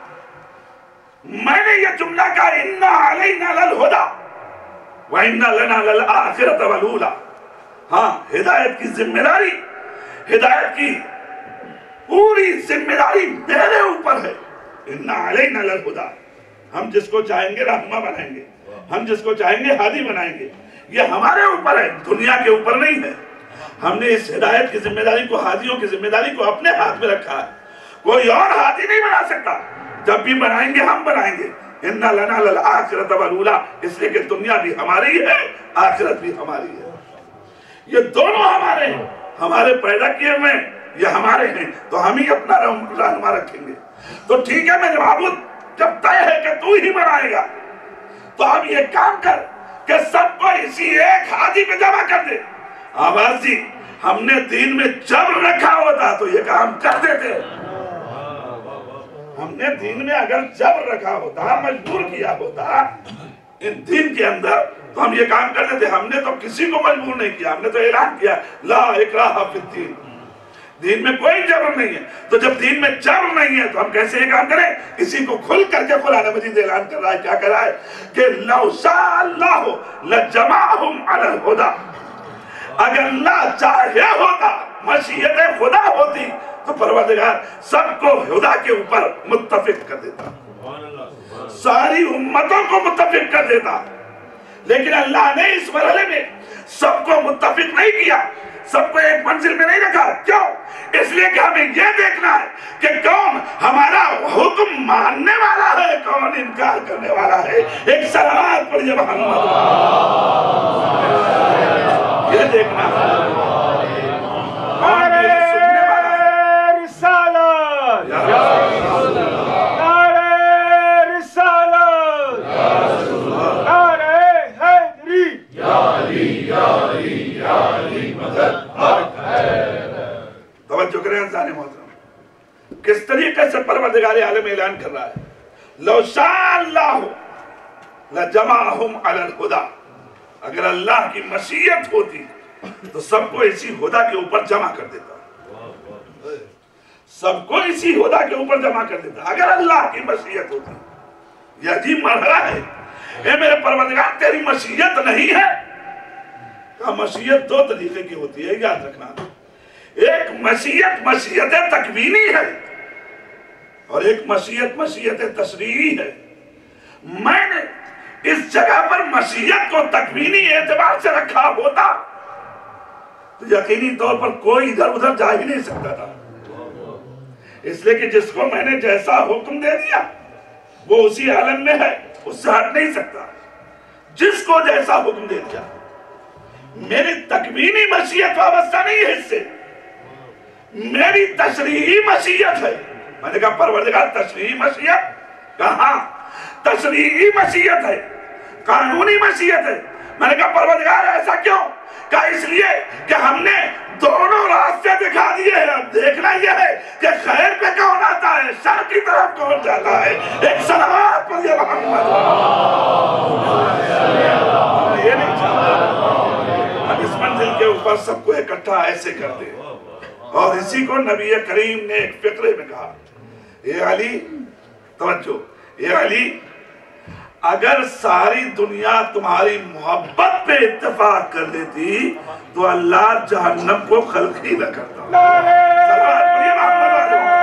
मैंने ये जुमला कहा इन्ना अलैना लल हुदा व इन्ना लना लल आखिरत वल ऊला। हाँ, हिदायत की जिम्मेदारी, हिदायत की पूरी जिम्मेदारी मेरे ऊपर है। इन्ना अलैना लल हुदा, हम जिसको चाहेंगे रहनुमा बनाएंगे, हम जिसको चाहेंगे हादी बनाएंगे। ये हमारे ऊपर है, दुनिया के ऊपर नहीं है। हमने इस हिदायत की जिम्मेदारी को, हादियों की जिम्मेदारी को अपने हाथ में रखा है। कोई और हादी नहीं बना सकता। जब भी बनाएंगे हम बनाएंगे। इन्ना लना लल आखिरत वल ऊला, इसलिए कि दुनिया भी हमारी है, आखिरत भी हमारी है। ये दोनों हमारे हैं, हमारे पैदा किए हुए ये हमारे हैं, तो हम ही अपना रहनुमा रखेंगे। तो ठीक है मेरे महबूब, जब तय है कि तू ही बनाएगा तो अब ये काम कर कि सबको इसी एक हादी पे जमा कर दे। आवाज दी, हमने दीन में जबर रखा होता तो ये काम कर देते। हमने दीन में अगर जबर रखा होता, मजबूर किया होता इन दीन के अंदर, तो हम ये काम कर देते। हमने तो किसी को मजबूर नहीं किया, हमने तो ऐलान किया ला इकराह फिद्दीन, दीन में कोई जबर नहीं है। तो जब दीन में जबर नहीं है तो हम कैसे ये काम करें? इसी को खुल करके कुरान मजीद ऐलान कर रहा है। क्या कर रहा है कि लौ शाअल्लाहु लजमाहुम अलल हुदा। अगर अल्लाह चाहे होता, मशीयत खुदा होती तो परवरदिगार सबको हुदा के ऊपर मुत्तफिक कर देता, सारी उम्मतों को मुत्तफिक कर देता। लेकिन अल्लाह ने इस मरहले में सबको मुत्तफिक नहीं किया, सबको एक मंजिल में नहीं रखा। क्यों? इसलिए कि हमें यह देखना है कि कौन हमारा हुक्म मानने वाला है, कौन इनकार करने वाला है। एक सलावत पढ़िए मोहम्मद, ये देखना है कौन सुनने वाला है। रिसालत नारे रिसालत नारे हैदरी میں اعلان کر رہا ہے لو شاء اللہ لجمعہم علی الہدی، اگر اللہ کی مشیت ہوتی تو سب کو اسی ہدا کے اوپر جمع کر دیتا، سب کو اسی ہدا کے اوپر جمع کر دیتا اگر اللہ کی مشیت ہوتی۔ یہ عجیب مرحلہ ہے، اے میرے پروردگار تیری مشیت نہیں ہے؟ کہا مشیت دو طریقے کی ہوتی ہے، یاد رکھنا، ایک مشیت مشیت تکوینی ہے اور ایک مشیت مشیت تشریعی ہے۔ میں نے اس جگہ پر مشیت کو تکوینی اعتبار سے رکھا ہوتا تو یقینی طور پر کوئی ادھر ادھر جا ہی نہیں سکتا تھا، اس لیے کہ جس کو میں نے جیسا حکم دے دیا وہ اسی عالم میں ہے، اس سے ہٹ نہیں سکتا، جس کو جیسا حکم دے دیا۔ میری تکوینی مشیت وابستہ نہیں ہے اس سے، میری تشریعی مشیت ہے۔ میں نے کہا پروردگار تشریعی مشیت کہاں؟ تشریعی مشیت ہے، قانونی مشیت ہے۔ میں نے کہا پروردگار ایسا کیوں؟ کہا اس لیے کہ ہم نے دونوں راستے دکھا دیے ہیں، اب دیکھنا یہ ہے کہ خیر پہ کون آتا ہے، شر کی طرف کون جاتا ہے۔ ایک صلوات پر یہ محمد یہ نہیں چاہتا ہم اس منزل کے اوپر سب کو اکٹھا ایسے کر دیں، اور اسی کو نبی کریم نے ایک فقرے میں کہا، اے علی توجہ، اے علی اگر ساری دنیا تمہاری محبت پہ اتفاق کر لیتی تو اللہ جہنم کو خلق ہی نہ کرتا۔ سلوات پڑھیے محمد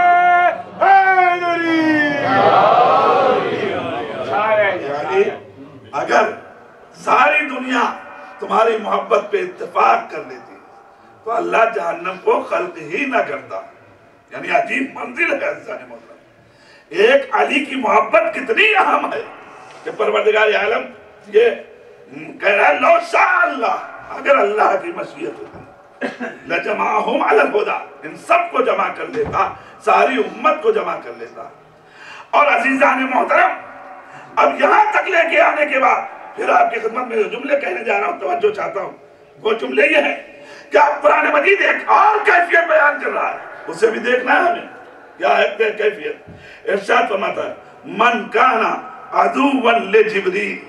یعنی اگر ساری دنیا تمہاری محبت پہ اتفاق کر لیتی تو اللہ جہنم کو خلق ہی نہ کرتا۔ یعنی عجیب منزل ہے عزیزان محترم، ایک علی کی محبت کتنی اہم ہے کہ پروردگار عالم یہ کہہ رہا ہے لو شاء اللہ، اگر اللہ کی مشیت ہوتی لجمعہم علی الہدی، ان سب کو جمع کر لیتا، ساری امت کو جمع کر لیتا۔ اور عزیزان محترم اب یہاں تک لے کے آنے کے بعد پھر آپ کی خدمت میں جو جملے کہنے جا رہا ہوں توجہ چاہتا ہوں، وہ جملے یہ ہیں کہ اب قرآن مجید ایک اور کیفیت بیان کر رہا ہے، اسے بھی دیکھنا ہے ہمیں کیا ہے کیفیت۔ ارشاد فرماتا ہے من کانا عدوا لجبریل،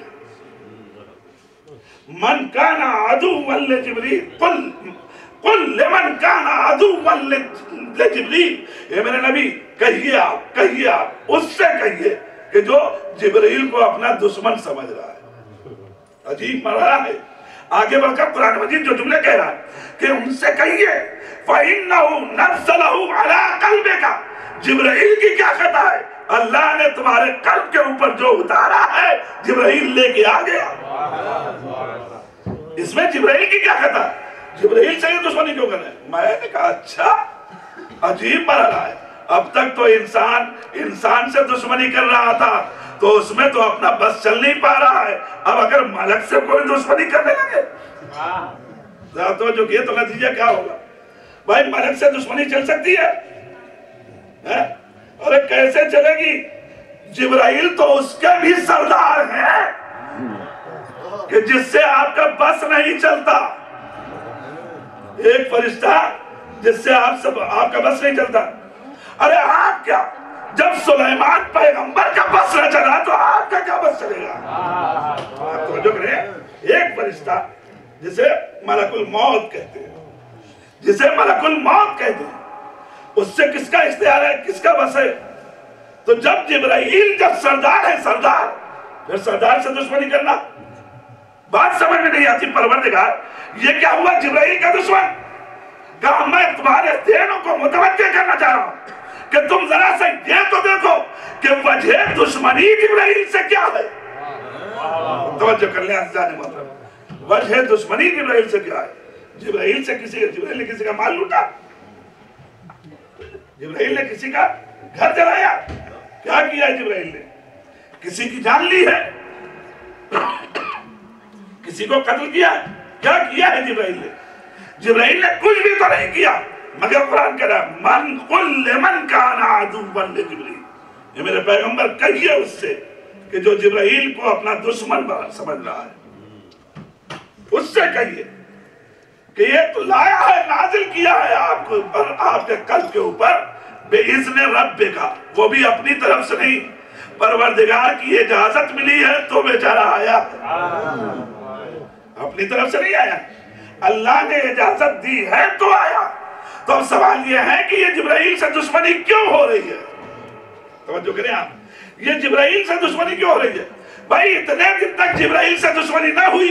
من کانا عدوا لجبریل قل قل لمن کانا عدوا لجبریل، اے میرے نبی کہیے آپ کہیے آپ اس سے کہیے کہ جو جبریل کو اپنا دشمن سمجھ رہا ہے۔ عجیب مرحلہ ہے، آگے بڑھ کر قرآن مجید جو جملے کہہ رہا ہے کہ ان سے کہیے فَإِنَّهُ نَزَّلَهُ عَلَىٰ قَلْبِكَ، جبرائیل کی کیا خطا ہے؟ اللہ نے تمہارے قلب کے اوپر جو اتارا ہے جبرائیل لے کے آ گیا۔ اس میں جبرائیل کی کیا خطا ہے؟ جبرائیل سے یہ دشمنی کیوں کرنا ہے؟ میں نے کہا اچھا عجیب مرحلہ ہے، اب تک تو انسان انسان سے دشمنی کر رہا تھا تو اس میں تو اپنا بس چل نہیں پا رہا ہے، اب اگر ملک سے کوئی دشمنی کرنے لگے ذرا تو جو کیے تو نتیجہ کیا ہوگا؟ بھائی ملک سے دشمنی چل سکتی ہے؟ ارے کیسے چلے گی؟ جبرائیل تو اس کے بھی سردار ہیں کہ جس سے آپ کا بس نہیں چلتا، ایک فرشتہ جس سے آپ سب آپ کا بس نہیں چلتا۔ ارے آپ کیا جب سلیمان پیغمبر کا بس نہ چلا تو آپ کا کیا بس چلے گا؟ آپ توجہ کریں، ایک فرشتہ جسے ملک الموت کہتے ہیں، جسے ملک الموت کہتے ہیں، اس سے کس کا اختیار ہے، کس کا بس ہے؟ تو جب جبرائیل جب سردار ہے سردار، پھر سردار سے دشمنی کرنا بات سمجھ میں نہیں آتی۔ پروردگار یہ کیا ہوا جبرائیل کا دشمن؟ کہا میں تمہارے ذہنوں کو متوجہ کرنا چاہ رہا ہوں کہ تم ذرا سے یہ تو دیکھو کہ وجہ دشمنی جبرائیل سے کیا ہے۔ توجہ کر لیں عزیزان محترم، وجہ دشمنی جبرائیل سے کیا ہے؟ جبرائیل سے کسی جبرائیل نے کسی کا مال لوٹا، جبرائیل نے کسی کا گھر جلایا، کیا کیا ہے جبرائیل نے؟ کسی کی جان لی ہے، کسی کو قتل کیا ہے، کیا کیا ہے جبرائیل نے؟ جبرائیل نے کچھ بھی تو نہیں کیا، مگر قرآن کہہ رہا ہے من قل لمن کان عدوا لجبریل، یہ میرے پیغمبر کہیے اس سے کہ جو جبرائیل کو اپنا دشمن سمجھ رہا ہے، اس سے کہیے کہ یہ تو لایا ہے، نازل کیا ہے آپ کے اوپر، آپ کے قلب کے اوپر بے اذن رب کا، وہ بھی اپنی طرف سے نہیں، پروردگار کی اجازت ملی ہے تو بیچارہ آیا، اپنی طرف سے نہیں آیا، اللہ نے اجازت دی ہے تو آیا۔ تو اب سوال یہ ہے کہ یہ جبرائیل سے دشمنی کیوں ہو رہی ہے؟ توجہ کریں آپ، یہ جبرائیل سے دشمنی کیوں ہو رہی ہے؟ بھائی اتنے دن تک جبرائیل سے دشمنی نہ ہوئی،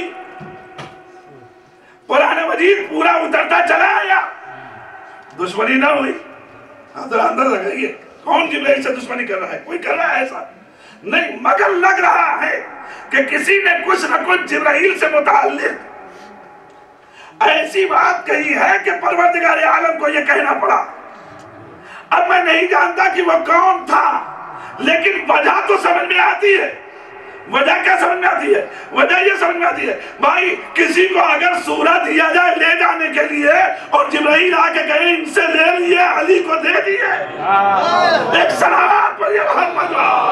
قرآن مجید پورا اترتا چلا آیا، دشمنی نہ ہوئی۔ اندر اندر لگائیے، کون جبرائیل سے دشمنی کر رہا ہے؟ کوئی کر رہا ہے ایسا نہیں، مگر لگ رہا ہے کہ کسی نے کچھ نہ کچھ جبرائیل سے متعلق ایسی بات کہی ہے کہ پروردگار عالم کو یہ کہنا پڑا۔ اب میں نہیں جانتا کہ وہ کون تھا، لیکن وجہ تو سمجھ میں آتی ہے۔ وجہ کیا سمجھ میں آتی ہے؟ وجہ یہ سمجھ میں آتی ہے، بھائی کسی کو اگر سورہ دیا جائے لے جانے کے لیے اور جبرائیل آ کے کہے ان سے لے لیے، علی کو دے دیے، ایک صلوات پر یہ محمد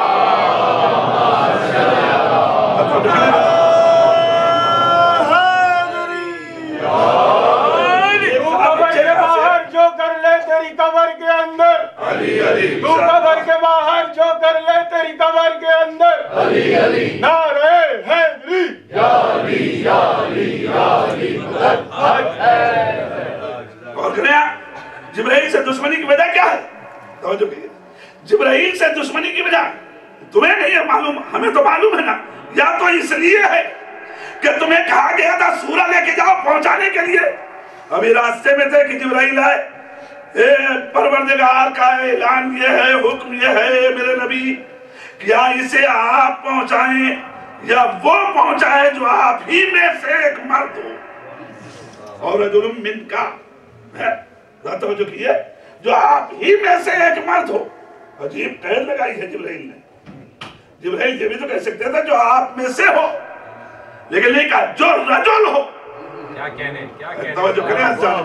جو کر لے تیری قبر کے اندر، تو قبر کے باہر جو کر لے تیری قبر کے اندر، نعرہ حیدری یا علی یا علی یا علی مدد حق ہے۔ اور کریں جبرائیل سے دشمنی کی وجہ کیا ہے؟ توجہ کیجئے، جبرائیل سے دشمنی کی وجہ تمہیں نہیں ہے معلوم، ہمیں تو معلوم ہے نا، یا تو اس لیے ہے کہ تمہیں کہا گیا تھا سورہ لے کے جاؤ پہنچانے کے لیے، ابھی راستے میں تھے کہ جبرائیل آئے، اے پروردگار کا اعلان یہ ہے، حکم یہ ہے میرے نبی، یا اسے آپ پہنچائیں یا وہ پہنچائے جو آپ ہی میں سے ایک مرد ہو، اور رجل من کا ہے، توجہ کیے، جو آپ ہی میں سے ایک مرد ہو۔ عجیب قید لگائی ہے جبرائیل نے، جبرائیل یہ بھی تو کہہ سکتے تھا جو آپ میں سے ہو، لیکن نہیں کہا جو رجل ہو۔ کیا کہنے کیا کہنے توجہ کریں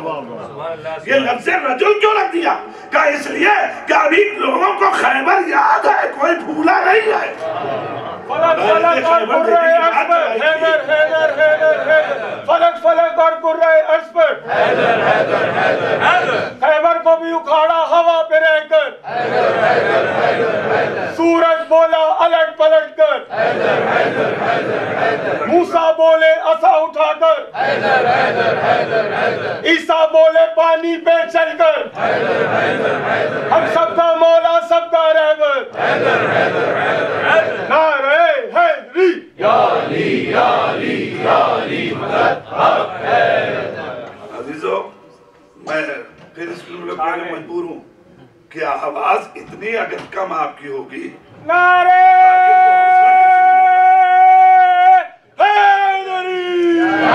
یہ لفظ رجل کیوں رکھ دیا؟ کہا اس لیے کہ ابھی لوگوں کو خیبر یاد ہے، کوئی بھولا نہیں ہے۔ فلک فلک اور قرۂ اکبر، حیدر حیدر حیدر حیدر، فلک فلک اور قرۂ اکبر، حیدر حیدر حیدر حیدر، خیبر کو بھی اکھاڑا ہوا پہ رہ کر، حیدر حیدر حیدر حیدر، سورج بولا الٹ پلٹ کر، حیدر حیدر حیدر حیدر، موسیٰ بولے عصا اٹھا کر، حیدر حیدر حیدر حیدر، عیسیٰ بولے پانی پہ چل کر، حیدر حیدر حیدر، ہم سب کا مولا سب کا رہبر، حیدر حیدر حیدر حیدر، نعرہ حیدری یا علی یا علی یا علی مدد حق ہے۔ عزیزو میں پھر اس فلم لوگ کہنے مجبور ہوں کہ آواز اتنی اگر کم آپ کی ہوگی، نعرہ حیدری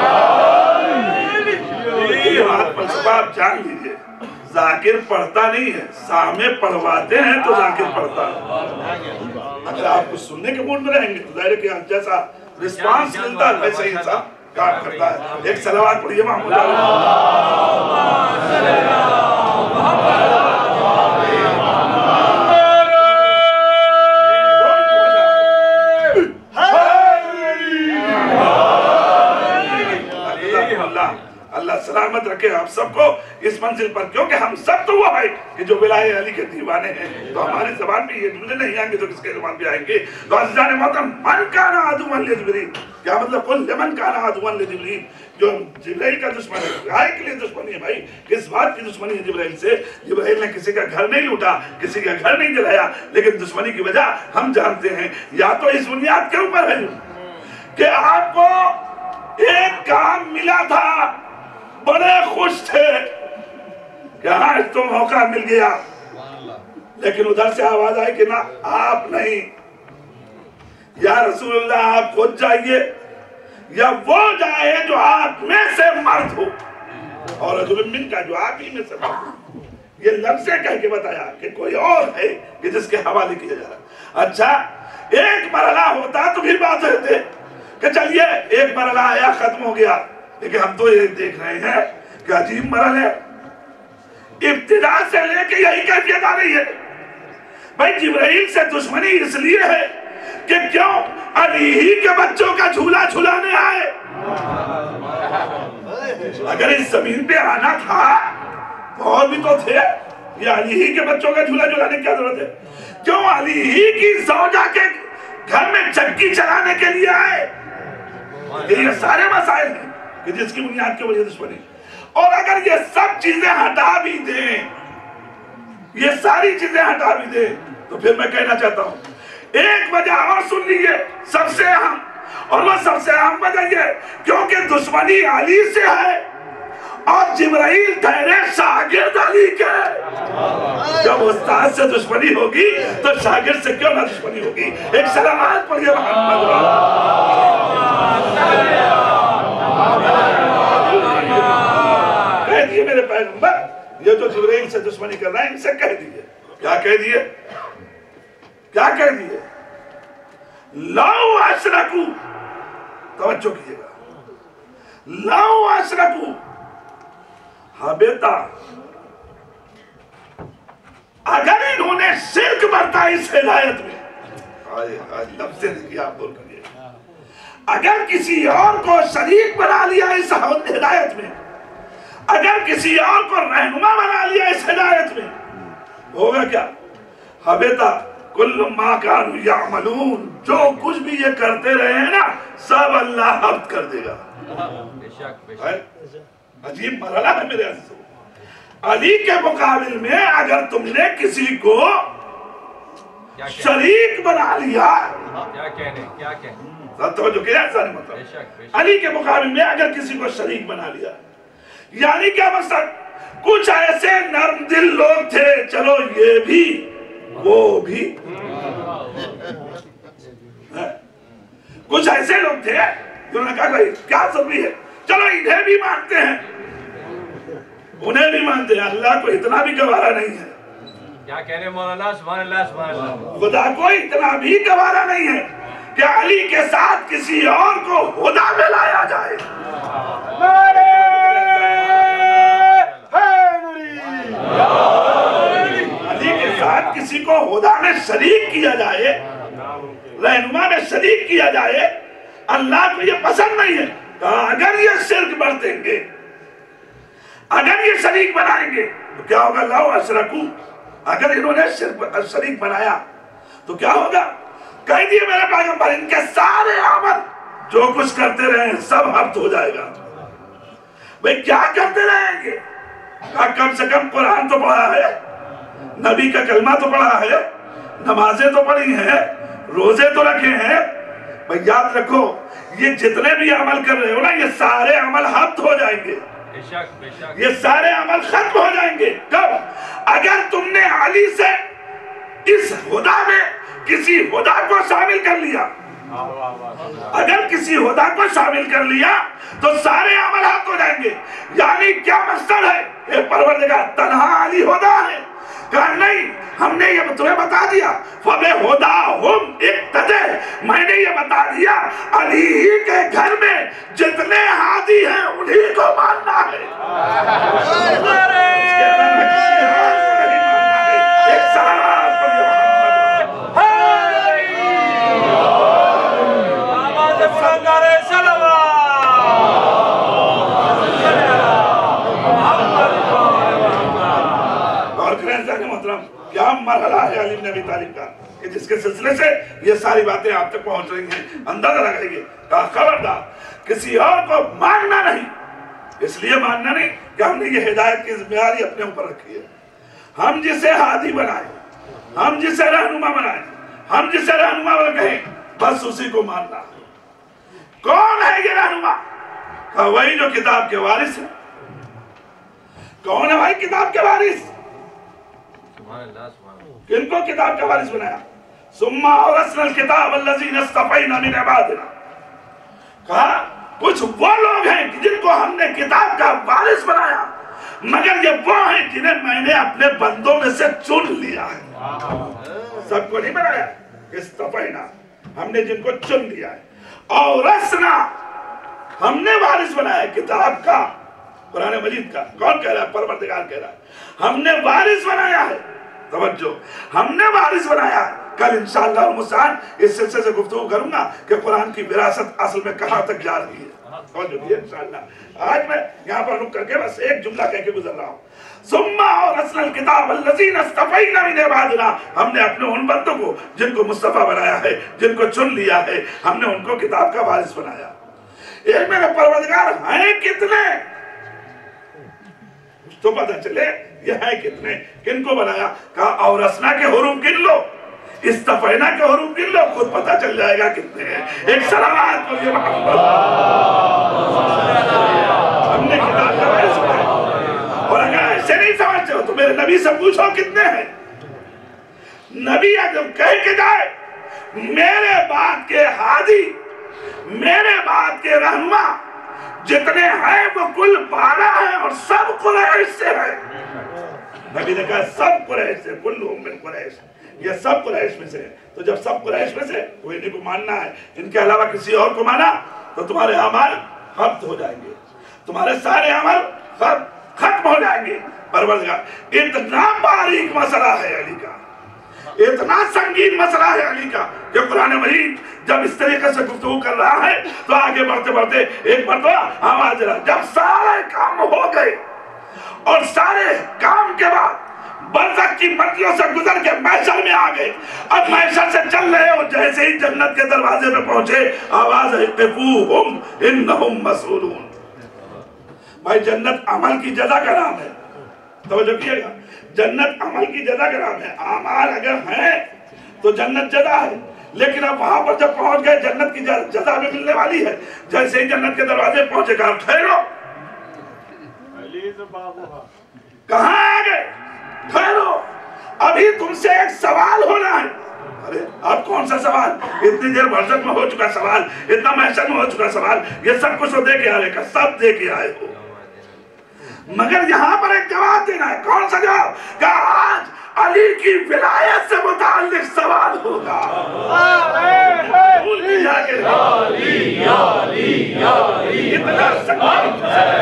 یہ بات فلسفہ آپ جان لیجئے، ذاکر پڑھتا نہیں ہے، سامنے پڑھواتے ہیں تو ذاکر پڑھتا ہے۔ اگر آپ کو سننے کے موڈ میں رہیں گے تو ظاہر ہے کہ جیسا رسپانس ملتا ہے ویسے ہی انسان کام کرتا ہے۔ ایک صلوات پڑھیے محمود اللہ سلامت رکھے آپ سب کو اس منزل پر، کیونکہ ہم سب تو وہ ہیں کہ جو ولائے علی کے دیوانے ہیں، تو ہماری زبان بھی یہ جملے نہیں آئیں گے تو کس کے زبان بھی آئیں گے؟ تو عزیزان محترم، من کانا عدوا لجبریل، کیا مطلب قل لمن کانا عدوا لجبریل، جو جبرائیل کا دشمن ہے، رائے کے لیے دشمنی ہے بھائی، کس بات کی دشمنی ہے جبرائیل سے؟ جبرائیل نے کسی کا گھر نہیں لوٹا، کسی کا گھر نہیں جلایا، لیکن دشمنی کی وجہ ہم جانتے ہیں، یا تو اس بنیاد کے اوپر ہے کہ آپ کو ایک کام ملا تھا، بڑے خوش تھے کہ آج تو موقع مل گیا، لیکن ادھر سے آواز آئی کہ نہ آپ نہیں، یا رسول اللہ آپ خود جائیے یا وہ جائے جو آپ میں سے مرد ہو، اور رجل من کا جو آپ ہی میں سے مرد ہو۔ یہ لفظیں کہہ کے بتایا کہ کوئی اور ہے کہ جس کے حوالے کیا جا رہا۔ اچھا ایک مرحلہ ہوتا تو پھر بات ہوتے کہ چلیے ایک مرحلہ آیا ختم ہو گیا، لیکن ہم تو یہ دیکھ رہے ہیں کہ عجیب مرحلہ ہے، ابتدا سے لے کے یہی کیفیت آ رہی ہے۔ بھائی جبرائیل سے دشمنی اس لیے ہے کہ کیوں علی ہی کے بچوں کا جھولا جھولانے آئے۔ اگر اس زمین پہ آنا تھا تو اور بھی تو تھے، یہ علی ہی کے بچوں کا جھولا جھولانے کی کیا ضرورت ہے؟ کیوں علی ہی کی زوجہ کے گھر میں چکی چلانے کے لیے آئے؟ یہ سارے مسائل ہیں کہ جس کی بنیاد کی وجہ دشمنی. اور اگر یہ سب چیزیں ہٹا بھی دیں، یہ ساری چیزیں ہٹا بھی دیں، تو پھر میں کہنا چاہتا ہوں ایک وجہ اور سن لیجئے سب سے اہم، اور وہ سب سے اہم وجہ یہ کیونکہ دشمنی علی سے ہے اور جبرائیل ٹھہرے شاگرد علی کے. جب استاد سے دشمنی ہوگی تو شاگرد سے کیوں نہ دشمنی ہوگی؟ ایک سلامات پڑھیے محمد. کہہ دیئے میرے پیغمبر یہ جو جبرائیل سے دشمنی کر رہا ہے ان سے کہہ دیئے. کیا کہہ دیئے؟ کیا کہہ دیئے؟ لو اشرکو، توجہ کیجئے گا، لو اشرکو حبیتا، اگر انہوں نے شرک برتا اس ہدایت میں، آج لفظ دیکھئے آپ بول کریے، اگر کسی اور کو شریک بنا لیا اس ہدایت میں، اگر کسی اور کو رہنما بنا لیا اس ہدایت میں، ہوگا کیا؟ حبیتا کل ما کانوا یعملون، جو کچھ بھی یہ کرتے رہے ہیں نا سب اللہ حبت کر دے گا. عجیب مرحلہ ہے میرے عزیزو. علی کے مقابل میں اگر تم نے کسی کو شریک بنا لیا، کیا کہنے کیا کہنے توجہ کیا ہے مطلب علی کے مقابل میں اگر کسی کو شریک بنا لیا، یعنی کیا مقصد؟ کچھ ایسے نرم دل لوگ تھے، چلو یہ بھی وہ بھی، کچھ ایسے لوگ تھے جنہوں نے کہا بھائی کیا ضروری ہے، چلو انہیں بھی مانتے ہیں، انہیں بھی مانتے ہیں، اللہ کو اتنا بھی گوارا نہیں ہے. کیا کہنے مولانا؟ سبحان اللہ سبحان اللہ. خدا کو اتنا بھی گوارا نہیں ہے کہ علی کے ساتھ کسی اور کو خدا میں لایا جائے. علی کے ساتھ کسی کو خدا میں شریک کیا جائے، رہنما میں شریک کیا جائے، اللہ کو یہ پسند نہیں ہے. اگر یہ شرک برتیں گے، اگر یہ شریک بنائیں گے تو کیا ہوگا؟ لو اشرکو، اگر انہوں نے شریک بنایا تو کیا ہوگا؟ کہہ دیئے میرے پیغمبر ان کے سارے عمل جو کچھ کرتے رہے ہیں سب حبت ہو جائے گا. بھئی کیا کرتے رہیں گے؟ کم سے کم قرآن تو پڑھا ہے، نبی کا کلمہ تو پڑھا ہے، نمازیں تو پڑھی ہیں، روزے تو رکھے ہیں. بھئی یاد رکھو یہ جتنے بھی عمل کر رہے ہو نا یہ سارے عمل حبت ہو جائیں گے، یہ سارے عمل ختم ہو جائیں گے. کب؟ اگر تم نے علی سے اس خدا میں کسی خدا کو شامل کر لیا، اگر کسی خدا کو شامل کر لیا تو سارے عمل حبت ہو جائیں گے. یعنی کیا مقصد ہے؟ اے پروردگار تنہا علی خدا ہے؟ کہا نہیں، ہم نے یہ تمہیں بتا دیا فَبِهُدَاهُمْ اقْتَدِرْ، میں نے یہ بتا دیا علی ہی کے گھر میں جتنے ہادی ہیں انہی کو ماننا ہے، اس کے علاوہ کسی اور کو نہیں ماننا ہے. ایک سلام پر کیا مرحلہ ہے علی بن ابی طالب کا کہ جس کے سلسلے سے یہ ساری باتیں آپ تک پہنچ رہی ہیں. اندازہ لگائیے. کہا خبردار کسی اور کو ماننا نہیں. اس لیے ماننا نہیں کہ ہم نے یہ ہدایت کی ذمہ داری اپنے اوپر رکھی ہے. ہم جسے ہادی بنائیں، ہم جسے رہنما بنائیں، ہم جسے رہنما کہیں بس اسی کو ماننا. کون ہے یہ رہنما؟ کہا وہی جو کتاب کے وارث ہے. کون ہے بھائی کتاب کے وارث؟ کن کو کتاب کا وارث بنایا؟ ثم اورثنا الکتاب الذین اصطفینا من عبادنا. کہا کچھ وہ لوگ ہیں جن کو ہم نے کتاب کا وارث بنایا، مگر یہ وہ ہیں جنہیں میں نے اپنے بندوں میں سے چن لیا ہے. سب کو نہیں بنایا، اصطفینا ہم نے جن کو چن لیا ہے. اورثنا ہم نے وارث بنایا کتاب کا، قرآن مجید کا. کون کہہ رہا ہے؟ پروردگار کہہ رہا ہے ہم نے وارث بنایا ہے. توجہ، ہم نے وارث بنایا کل انشاءاللہ المستعان اس سلسلے سے گفتگو کروں گا کہ قرآن کی وراثت اصل میں کہاں تک جا رہی ہے انشاءاللہ. آج میں یہاں پر رک کر کے بس ایک جملہ کہہ کے گزر رہا ہوں. ثم اورثنا الکتاب الذین اصطفینا من عبادنا. ہم نے اپنے ان بندوں کو جن کو مصطفیٰ بنایا ہے، جن کو چن لیا ہے، ہم نے ان کو کتاب کا وارث بنایا. ایک میرے پروردگار ہیں کتنے تو پتہ چلے یہ ہیں کتنے. کن کو بنایا؟ کہا اورثنا کے حروف گن لو، استفینا کے حروف گن لو، خود پتہ چل جائے گا کتنے ہیں. ایک سلامات کو یہ محمد ہم نے کتاب کا وارث بنایا. اور اگر ایسے نہیں سمجھتے ہو تو میرے نبی سے پوچھو کتنے ہیں. نبی اگر کہہ کے جائے میرے بعد کے ہادی، میرے بعد کے رہنما جتنے ہیں وہ کل بارہ ہیں اور سب قریش سے ہیں. نبی نے کہا سب قریش سے، کلہم من قریش، یہ سب قریش میں سے ہے. تو جب سب قریش میں سے تو انہیں کو ماننا ہے. ان کے علاوہ کسی اور کو مانا تو تمہارے اعمال ختم ہو جائیں گے، تمہارے سارے عمل ختم ہو جائیں گے. پروردگار اتنا باریک مسئلہ ہے علی کا، اتنا سنگین مسئلہ ہے علی کا کہ قرآن مجید جب اس طریقے سے گفتگو کر رہا ہے تو آگے بڑھتے بڑھتے ایک مرتبہ آواز رہا. جب سارے کام ہو گئے اور سارے کام کے بعد برزخ کی مٹیوں سے گزر کے محشر میں آگئے. اب محشر سے چل رہے اور جیسے ہی جنت کے دروازے پہ پہنچے آواز ہے قفوہم انہم مسئولون. بھائی جنت عمل کی جزا کا نام ہے، توجہ کیے گا. جنت عمل کی جزا کا نام ہے. اعمال اگر ہیں تو جنت جزا ہے، لیکن اب وہاں پر جب پہنچ گئے جنت کی جزا بھی ملنے والی ہے. جیسے ہی جنت کے دروازے پہنچے کہا ٹھہرو. کہاں آگئے؟ ٹھہرو، ابھی تم سے ایک سوال ہونا ہے. ارے اب کون سا سوال؟ اتنی دیر برزخ میں ہو چکا سوال، اتنا محشر میں ہو چکا سوال، یہ سب کچھ دے کے آئے گا، سب دے کے آئے ہو. مگر یہاں پر ایک جواب دینا ہے. کون سا جواب؟ کہ آج علی کی ولایت سے متعلق سوال ہوگا. اتنا سنگین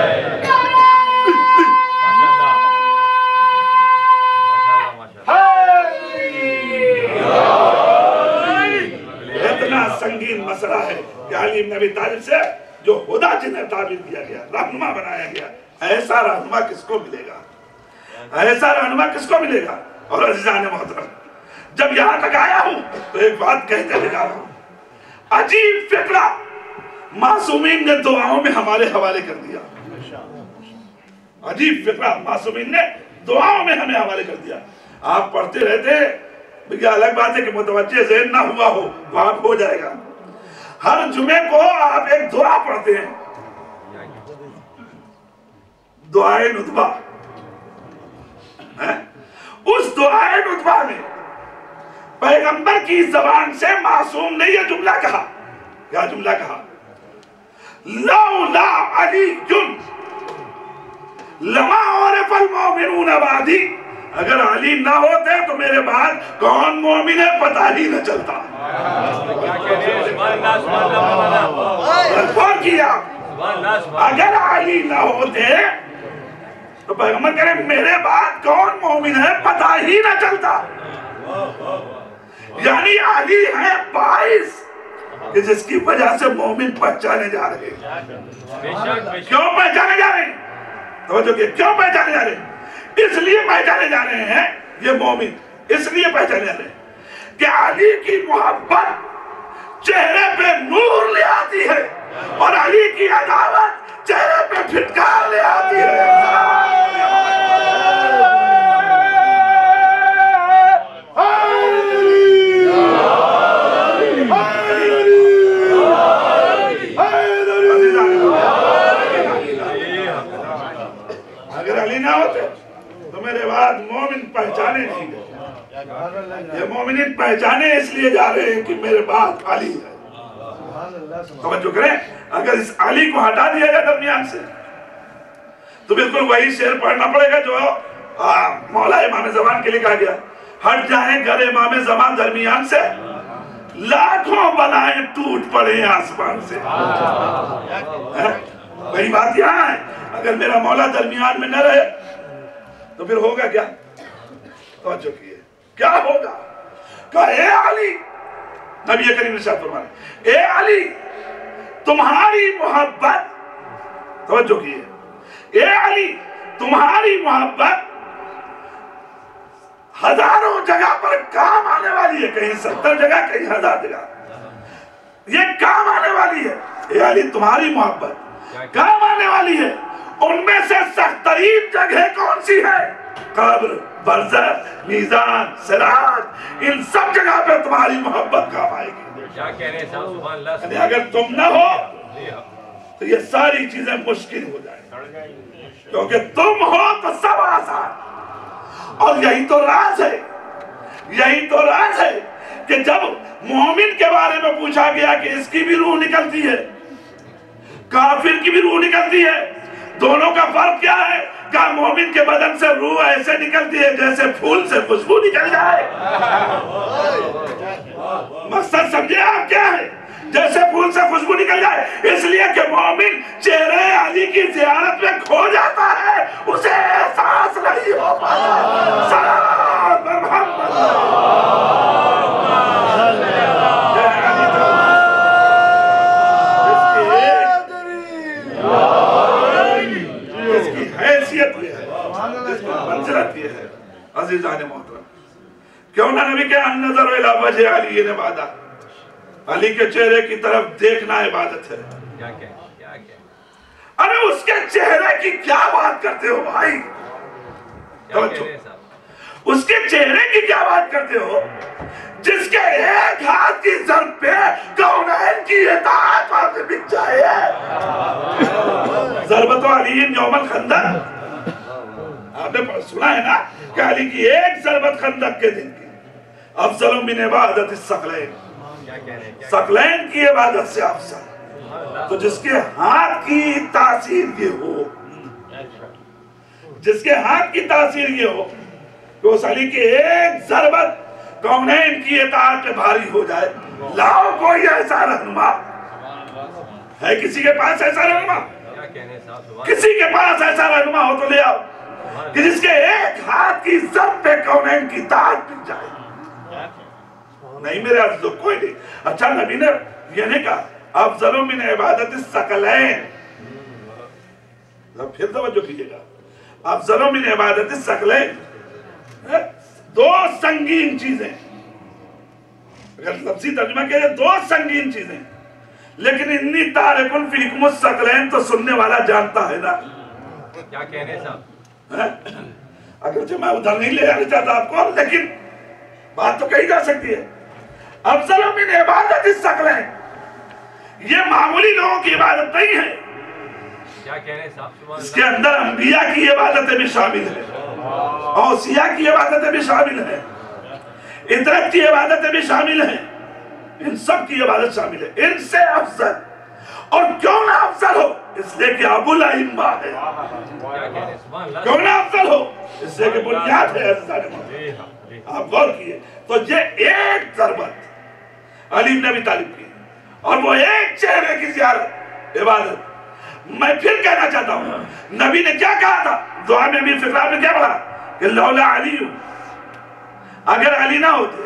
اتنا سنگین مسئلہ ہے کہ علی بن ابی طالب سے جو خدا جنہیں تعبیر کیا گیا، رہنما بنایا گیا، ایسا رہنما کس کو ملے گا؟ ایسا رہنما کس کو ملے گا؟ اور عزیزان محترم جب یہاں تک آیا ہوں تو ایک بات کہتے لے جا رہا ہوں. عجیب فکرہ معصومین نے دعاؤں میں ہمارے حوالے کر دیا. عجیب فکرہ معصومین نے دعاؤں میں ہمیں حوالے کر دیا. آپ پڑھتے رہتے، یہ الگ بات ہے کہ متوجہ ذہن نہ ہوا ہو تو آپ ہو جائے گا. ہر جمعے کو آپ ایک دعا پڑھتے ہیں، دعائے ندبہ. اس دعائے ندبہ میں پیغمبر کی زبان سے معصوم نے یہ جملہ کہا. کیا جملہ کہا؟ لولا علی لما عرف المؤمنون بعدی. اگر علی نہ ہوتے تو میرے بعد کون مومن ہے پتہ ہی نہ چلتا. غور کیا، اگر علی نہ ہوتے تو پیغمبر کرے میرے بعد کون مومن ہے پتہ ہی نہ چلتا. یعنی علی ہے باعث کہ جس کی وجہ سے مومن پہچانے جا رہے ہیں. کیوں پہچانے جا رہے ہیں؟ توجہ کہ کیوں پہچانے جا رہے ہیں؟ اس لیے پہچانے جا رہے ہیں یہ مومن، اس لیے پہچانے جا رہے ہیں کہ علی کی محبت چہرے پہ نور لے آتی ہے اور علی کی عداوت چہرے پہ پھٹکار لے آتی ہے. اگر علی نہ ہوتے تو میرے بعد مومن پہچانے نہیں گئے. یہ مومنین پہچانے اس لیے جا رہے ہیں کہ میرے بعد علی ہے. توجہ کریں، اگر اس علی کو ہٹا دیا جائے درمیان سے تو بالکل وہی شعر پڑھنا پڑے گا جو مولا امام زمان کے لیے کہا گیا، ہٹ جائیں گر امام زمان درمیان سے، لاکھوں بلائیں ٹوٹ پڑے آسمان سے. وہی بات یہاں ہے، اگر میرا مولا درمیان میں نہ رہے تو پھر ہوگا کیا؟ توجہ کیے، کیا ہوگا؟ کہا اے علی، نبی کریم نے فرمایا اے علی تمہاری محبت، توجہ کیے، اے علی تمہاری محبت ہزاروں جگہ پر کام آنے والی ہے، کہیں ستر جگہ کہیں ہزار جگہ، یہ کام آنے والی ہے۔ اے علی تمہاری محبت کام آنے والی ہے، ان میں سے سخت ترین جگہ کون سی ہے؟ قبر، برزخ، میزان، صراط، ان سب جگہ پہ تمہاری محبت کام آئے گی۔ کیا کہہ رہے ہیں صاحب؟ سبحان اللہ۔ یعنی اگر تم نہ ہو تو یہ ساری چیزیں مشکل ہو جائیں، کیونکہ تم ہو تو سب آسان۔ اور یہی تو راز ہے، یہی تو راز ہے کہ جب مومن کے بارے میں پوچھا گیا کہ اس کی بھی روح نکلتی ہے، کافر کی بھی روح نکلتی ہے، دونوں کا فرق کیا ہے؟ کہا مومن کے بدن سے روح ایسے نکلتی ہے جیسے پھول سے خوشبو نکل جائے۔ مقصد سمجھے آپ کیا ہے؟ جیسے پھول سے خوشبو نکل جائے، اس لیے کہ مومن چہرے علی کی زیارت میں کھو جاتا ہے، اسے احساس نہیں ہو پاتا۔ سلام محمد، اس کی حیثیت یہ ہے، اس کی منزلت یہ ہے۔ عزیزان محترم، کیوں نہ نبی کہ النظر الی وجہ علی عبادت، علی کے چہرے کی طرف دیکھنا عبادت ہے۔ کیا کیا کیا کیا ارے اس کے چہرے کی کیا بات کرتے ہو بھائی؟ کیا کہہ رہے ہیں صاحب؟ اس کے چہرے کی کیا بات کرتے ہو جس کے ایک ہاتھ کی ضرب پہ کونین کی اطاعت واقع بک جائے؟ ضربت علی یوم الخندق، آپ نے سنا ہے نا کہ علی کی ایک ضربت خندق کے دن کی افضل من عبادت الثقلین، ثقلین کی عبادت سے افضل۔ تو جس کے ہاتھ کی تاثیر یہ ہو، جس کے ہاتھ کی تاثیر یہ ہو کہ اس علی کی ایک ضربت کونین کی اطاعت پہ بھاری ہو جائے، لاؤ کوئی ایسا رہنما ہے، کسی کے پاس ایسا رہنما، کسی کے پاس ایسا رہنما ہو تو لے آؤ کہ جس کے ایک ہاتھ کی ضرب پہ کونین کی اطاعت پہ جائے۔ نہیں میرے عزیزو، کوئی نہیں۔ اچھا نبی نے یہ نہیں کہا افضل من عبادت الثقلین، پھر توجہ کیجئے گا، افضل من عبادت الثقلین، دو سنگین چیزیں، اگر لفظی ترجمہ کیا جائے دو سنگین چیزیں، لیکن انی تارکن فیکم الثقلین تو سننے والا جانتا ہے نا۔ کیا کہہ رہے ہیں صاحب؟ اگرچہ میں ادھر نہیں لے آنا چاہتا آپ کو، لیکن بات تو کہی جا سکتی ہے۔ افضل من عبادت الثقلین، یہ معمولی لوگوں کی عبادت نہیں ہے، کیا کہہ رہے ہیں صاحب؟ اس کے اندر انبیاء کی عبادتیں بھی شامل ہیں، اوصیاء کی عبادتیں بھی شامل ہیں، اطرت کی عبادتیں بھی شامل ہیں، ان سب کی عبادت شامل ہے۔ ان سے افضل، اور کیوں نہ افضل ہو؟ اس لئے کہ ابو الائمہ ہے۔ کیوں نہ افضل ہو؟ اس لئے کہ بنیاد ہے۔ آپ غور کیے تو یہ ایک ضربت علی بن ابی طالب کی، اور وہ ایک چہرے کی زیارت عبادت۔ میں پھر کہنا چاہتا ہوں، نبی نے کیا کہا تھا دعا میں؟ بھی فقرہ نے کیا پڑھا کہ لولا علی، اگر علی نہ ہوتے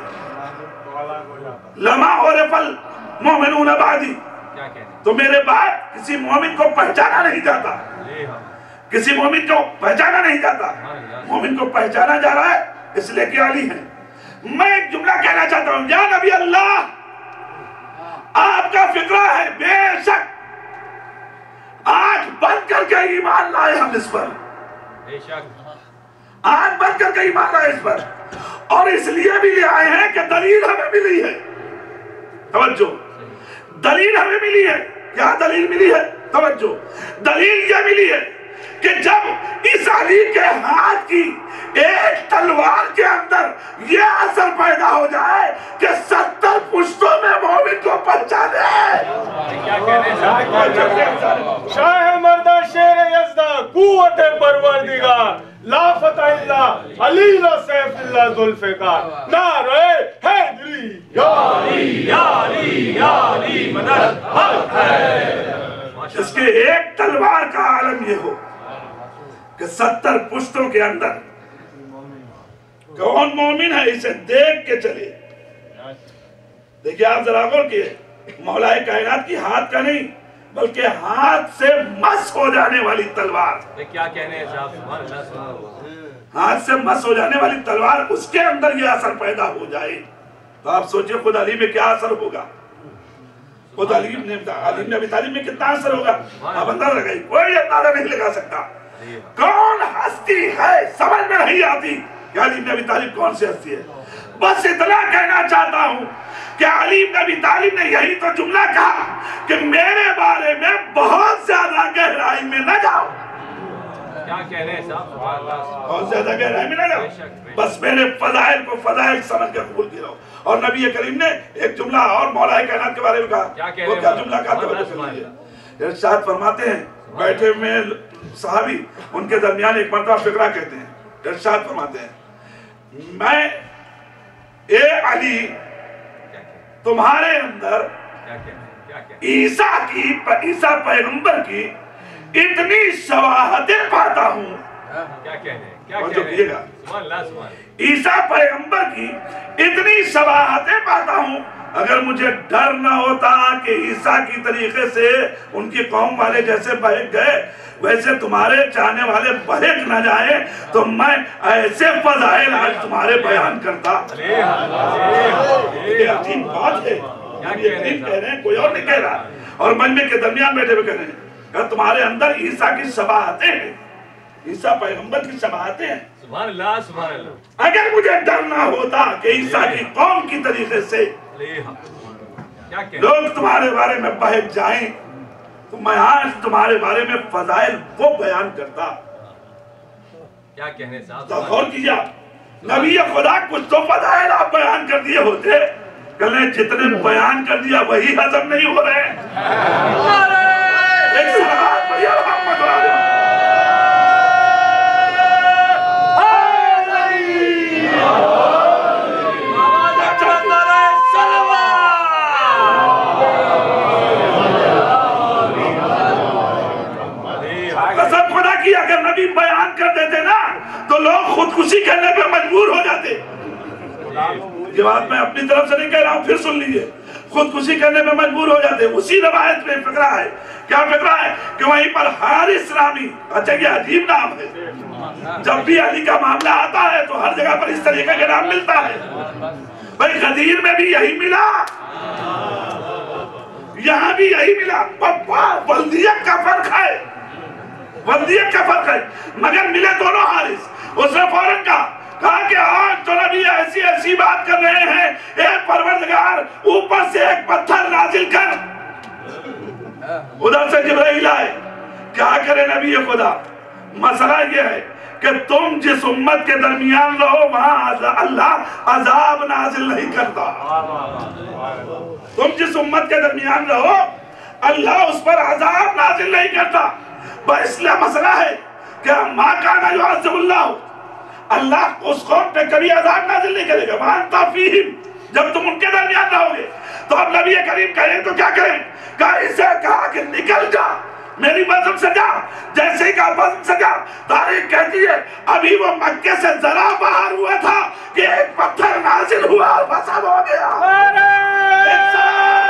لما عرف المؤمنون بعدی، تو میرے بعد کسی مومن کو پہچانا نہیں جاتا، کسی مومن کو پہچانا نہیں جاتا۔ مومن کو پہچانا جا رہا ہے اس لئے کہ علی ہے۔ میں ایک جملہ کہنا چاہتا ہوں، یا نبی اللہ، آپ کا فقرہ ہے، بے شک آنکھ بند کر کے ایمان لائے ہم اس پر، آنکھ بند کر کے ایمان لائے اس پر، اور اس لیے بھی لے آئے ہیں کہ دلیل ہمیں ملی ہے۔ توجہ، دلیل ہمیں ملی ہے۔ کیا دلیل ملی ہے؟ توجہ، دلیل یہ ملی ہے کہ جب اس علی کے ہاتھ کی ایک تلوار کے اندر یہ اثر پیدا ہو جائے کہ ستر پشتوں میں مومن کو پہچانے، شاہ مردہ شیر یزدہ قوت پروردگار، لا فتح اللہ علی لا سیف اللہ ذوالفقار، نعرہ حیدری یا علی یا علی یا علی مدد حق ہے۔ اس کے ایک تلوار کا عالم یہ ہو کہ ستر پشتوں کے اندر کون مومن ہے اسے دیکھ کے چلے، دیکھیں آپ ذرا غور کیے، مولا کائنات کی ہاتھ کا نہیں بلکہ ہاتھ سے مس ہو جانے والی تلوار، کیا کہنے ہیں صاحب؟ سبحان اللہ سبحان اللہ۔ ہاتھ سے مس ہو جانے والی تلوار، اس کے اندر یہ اثر پیدا ہو جائے تو آپ سوچیں خود علی میں کیا اثر ہوگا؟ خود علی نے علی نے ابی طالب میں کتنا اثر ہوگا؟ آپ اندر لگائی، کوئی اندازہ نہیں لگا سکتا۔ کون ہستی ہے سمجھ میں نہیں آتی کہ علی بن ابی طالب کون سی ہستی ہے۔ بس اتنا کہنا چاہتا ہوں کہ علی بن ابی طالب نے یہی تو جملہ کہا کہ میرے بارے میں بہت زیادہ گہرائی میں نہ جاؤ، کیا کہنے ہیں صاحب؟ سبحان اللہ۔ بہت زیادہ گہرائی میں نہ جاؤ، بس میرے فضائل کو فضائل سمجھ کر قبول کی رہو۔ اور نبی کریم نے ایک جملہ اور مولا کائنات کے بارے میں کہا، وہ کیا جملہ کہا توجہ کر لیجیے۔ ارشاد فرماتے ہیں، بیٹھے میں صحابی ان کے درمیان ایک مرتبہ فقرہ کہتے ہیں، ارشاد فرماتے ہیں، میں اے علی تمہارے اندر عیسیٰ کی عیسیٰ پیغمبر کی اتنی شواہدیں پاتا ہوں، کیا کہنے ہیں؟ کیا اور جو کہنے کیے گا ہیں؟ سبحان اللہ سبحان اللہ۔ عیسیٰ پیغمبر کی اتنی شواہدیں پاتا ہوں، اگر مجھے ڈر نہ ہوتا کہ عیسیٰ کی طریقے سے ان کی قوم والے جیسے بہک گئے ویسے تمہارے چاہنے والے بہک نہ جائیں تو میں ایسے فضائل آج تمہارے بیان کرتا۔ یہ عجیب بات ہے، یہ عجیب کہہ رہے ہیں، کوئی اور نہیں کہہ رہا، اور مجمع کے درمیان بیٹھے ہوئے کہہ رہے ہیں کہ تمہارے اندر عیسیٰ کی شباہتیں ہیں، عیسیٰ پیغمبر کی شباہتیں ہیں۔ سبحان اللہ سبحان اللہ۔ اگر مجھے ڈر نہ ہوتا کہ عیسیٰ کی قوم کی طریقے سے کیا کہنے؟ لوگ تمہارے بارے میں بہک جائیں تو میں آج تمہارے بارے میں فضائل وہ بیان کرتا۔ کیا کہنے صاحب؟ تو غور کیجئے، نبی خدا کچھ تو فضائل آپ بیان کر دیے ہوتے، کہنے جتنے بیان کر دیا وہی ہضم نہیں ہو رہے۔ ایک سلام پڑھیے محمد والا۔ قسم خدا کی اگر نبی بیان کر دیتے نا تو لوگ خودکشی کرنے پہ مجبور ہو جاتے۔ یہ بات میں اپنی طرف سے نہیں کہہ رہا ہوں، پھر سن لیجئے، خودکشی کرنے پہ مجبور ہو جاتے۔ اسی روایت میں فقرہ ہے، کیا فقرہ ہے کہ وہیں پر حارث نامی، اچھا یہ عجیب نام ہے، جب بھی علی کا معاملہ آتا ہے تو ہر جگہ پر اس طریقے کا نام ملتا ہے۔ بھئی غدیر میں بھی یہی ملا، یہاں بھی یہی ملا، پپا ولدیت کا فرق ہے، ولدیت کا فرق ہے، مگر ملے دونوں حارث۔ اس نے فوراً کہا کہا کہ آج تو نبی ایسی ایسی بات کر رہے ہیں، اے پروردگار اوپر سے ایک پتھر نازل کر۔ ادھر سے جبرائیل آئے، کیا کرے نبی خدا؟ مسئلہ یہ ہے کہ تم جس امت کے درمیان رہو وہاں اللہ عذاب نازل نہیں کرتا۔ تم جس امت کے درمیان رہو اللہ اس پر عذاب نازل نہیں کرتا۔ بس اس لئے مسئلہ ہے کہ مَا كَانَ يُعَذِّبُ اللَّهُ، اللہ اس قوم پہ کبھی عذاب نازل نہیں کرے گا۔ وَأَنْتَ فِيهِمْ، جب تم ان کے درمیان رہو گے تو اب نبی کریم کہیں تو کیا کریں؟ کہا اسے کہا کہ نکل جا میری بزم سے جا۔ جیسے ہی کہا بزم سے جا، تاریخ کہتی ہے ابھی وہ مکے سے ذرا باہر ہوا تھا کہ ایک پتھر نازل ہوا اور فساد ہو گیا۔ ایک سلام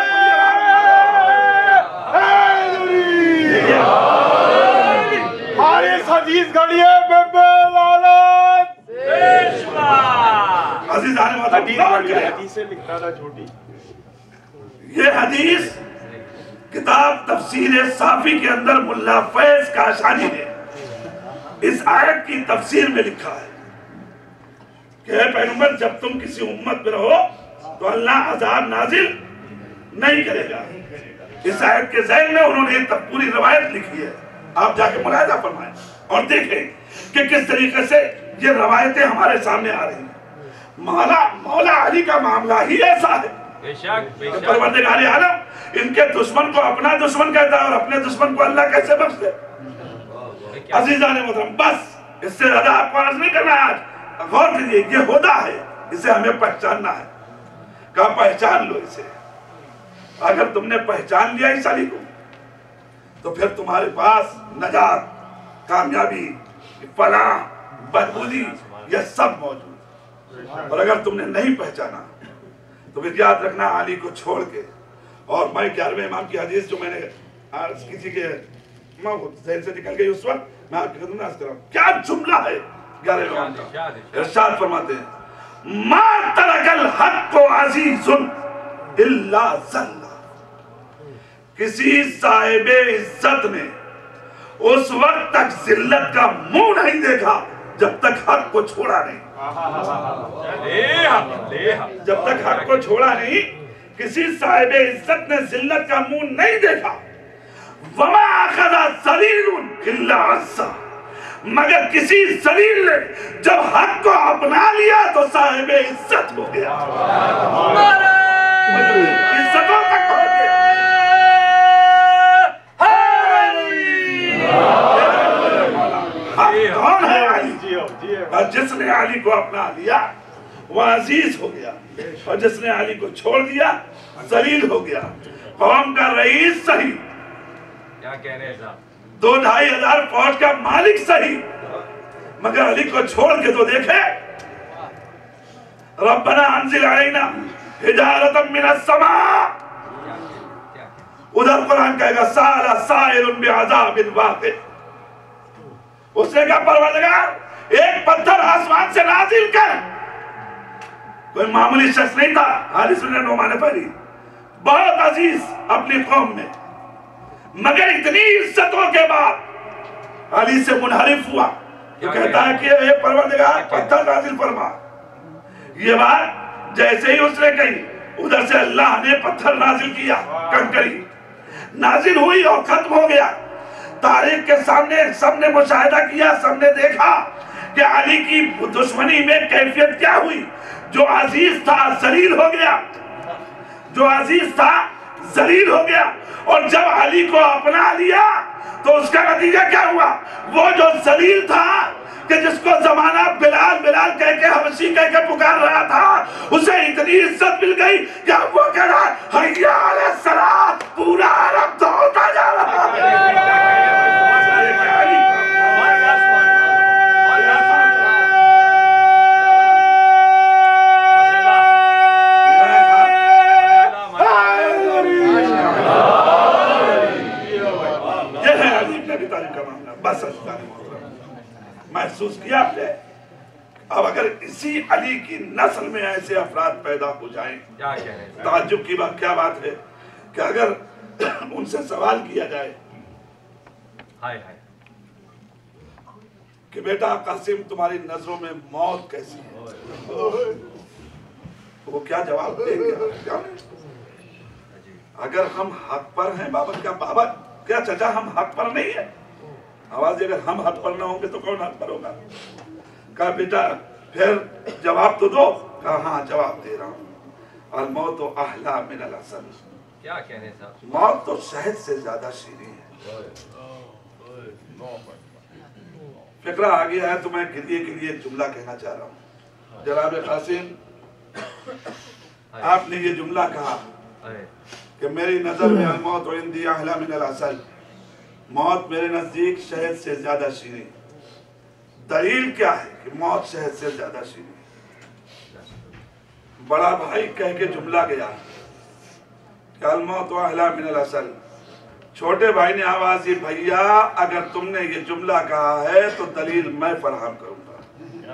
حارث حدیث گھڑیے بے بے لالت پیشوا۔ عزیز آنے والا حدیث سے لکھنا تھا چھوٹی، یہ حدیث کتاب تفسیر صافی کے اندر ملا فیض کاشانی نے اس آیت کی تفسیر میں لکھا ہے کہ اے پیغمبر جب تم کسی امت میں رہو تو اللہ عذاب نازل نہیں کرے گا۔ اس آیت کے ذہن میں انہوں نے پوری روایت لکھی ہے، آپ جا کے ملاحظہ فرمائیں اور دیکھیں کہ کس طریقے سے یہ روایتیں ہمارے سامنے آ رہی ہیں۔ مولا مولا علی کا معاملہ ہی ایسا ہے، بے شک بے شک۔ پروردگار عالم ان کے دشمن کو اپنا دشمن کہتا ہے اور اپنے دشمن کو اللہ کیسے بخش دے؟ عزیزان محترم، بس اس سے زیادہ آپ کو عرض نہیں کرنا ہے آج۔ غور کیجئے، یہ ہدا ہے، اسے ہمیں پہچاننا ہے۔ کہا پہچان لو اسے۔ اگر تم نے پہچان لیا اس علی کو تو پھر تمہارے پاس نجات، کامیابی، فلاح، بہبودی یہ سب موجود۔ اور اگر تم نے نہیں پہچانا تو پھر یاد رکھنا علی کو چھوڑ کے. اور میں گیارہویں امام کی حدیث جو میں نے کسی کے ذہن سے نکل گئی اس وقت میں آپ کی خدمت عرض کر رہا ہوں. کیا جملہ ہے گیارہویں امام کا. ارشاد فرماتے ہیں ما ترک الحق عزیز الا ذل. کسی صاحب عزت نے اس وقت تک ذلت کا منہ نہیں دیکھا جب تک حق کو چھوڑا نہیں. جب تک حق کو چھوڑا نہیں کسی صاحب عزت نے ذلت کا منہ نہیں دیکھا. وما اخذ ذلیل الا عزا. مگر کسی ذلیل نے جب حق کو اپنا لیا تو صاحب عزت ہو گیا. عزتوں تک پہنچ گیا. کون ہے علی؟ اور جس نے علی کو اپنا لیا وہ عزیز ہو گیا اور جس نے علی کو چھوڑ دیا ذلیل ہو گیا. قوم کا رئیس صحیح, کیا کہہ رہے ہیں صاحب, دو ڈھائی ہزار فوج کا مالک صحیح, مگر علی کو چھوڑ کے تو دیکھے. ربنا انزل علینا حجارۃ من السماء. ادھر قرآن کہے گا سأل سائل بعذاب واقع. اس نے کہا پروردگار ایک پتھر آسمان سے نازل کر. کوئی معمولی شخص نہیں تھا. حارث بن نعمان نے پڑھی, بہت عزیز اپنی قوم میں, مگر اتنی عزتوں کے بعد علی سے منحرف ہوا. جو کہتا ہے کہ اے پروردگار پتھر نازل فرما. یہ بات جیسے ہی اس نے کہی ادھر سے اللہ نے پتھر نازل کیا. کنکری نازل ہوئی اور ختم ہو گیا. تاریخ کے سامنے سب نے مشاہدہ کیا, سب نے دیکھا کہ علی کی دشمنی میں کیفیت کیا ہوئی. جو عزیز تھا ذلیل ہو گیا, جو عزیز تھا ذلیل ہو گیا. اور جب علی کو اپنا لیا تو اس کا نتیجہ کیا ہوا؟ وہ جو ذلیل تھا کہ جس کو زمانہ بلال بلال کہہ کے حبشی کہہ کے پکار رہا تھا, اسے اتنی عزت مل گئی کہ اب وہ کہہ رہا حیا علی الصلاۃ. پورا عرب دوڑتا جا رہا ہے. بس محسوس کیا آپ نے. اب اگر اسی علی کی نسل میں ایسے افراد پیدا ہو جائیں, تعجب کی بات کیا بات ہے کہ اگر ان سے سوال کیا جائے کہ بیٹا قاسم تمہاری نظروں میں موت کیسی ہے, وہ کیا جواب دیں گے؟ اگر ہم حق پر ہیں بابا, کیا بابا کیا چچا ہم حق پر نہیں ہیں؟ آواز اگر ہم حق پر نہ ہوں گے تو کون حق پر ہوگا؟ کہا بیٹا پھر جواب تو دو. کہا ہاں جواب دے رہا ہوں. الموت احلی من العسل. کیا کہہ رہے ہیں صاحب, موت تو شہد سے زیادہ شیریں ہے. فکرہ آ گیا ہے تو میں گریے کے لیے جملہ کہنا چاہ رہا ہوں. جناب قاسم آپ نے یہ جملہ کہا کہ میری نظر میں الموت عندی احلی من العسل, موت میرے نزدیک شہد سے زیادہ شیریں. دلیل کیا ہے کہ موت شہد سے زیادہ شیریں؟ بڑا بھائی کہہ کے جملہ گیا کہ الموت احلی من العسل. چھوٹے بھائی نے آواز دی, بھیا اگر تم نے یہ جملہ کہا ہے تو دلیل میں فراہم کروں گا,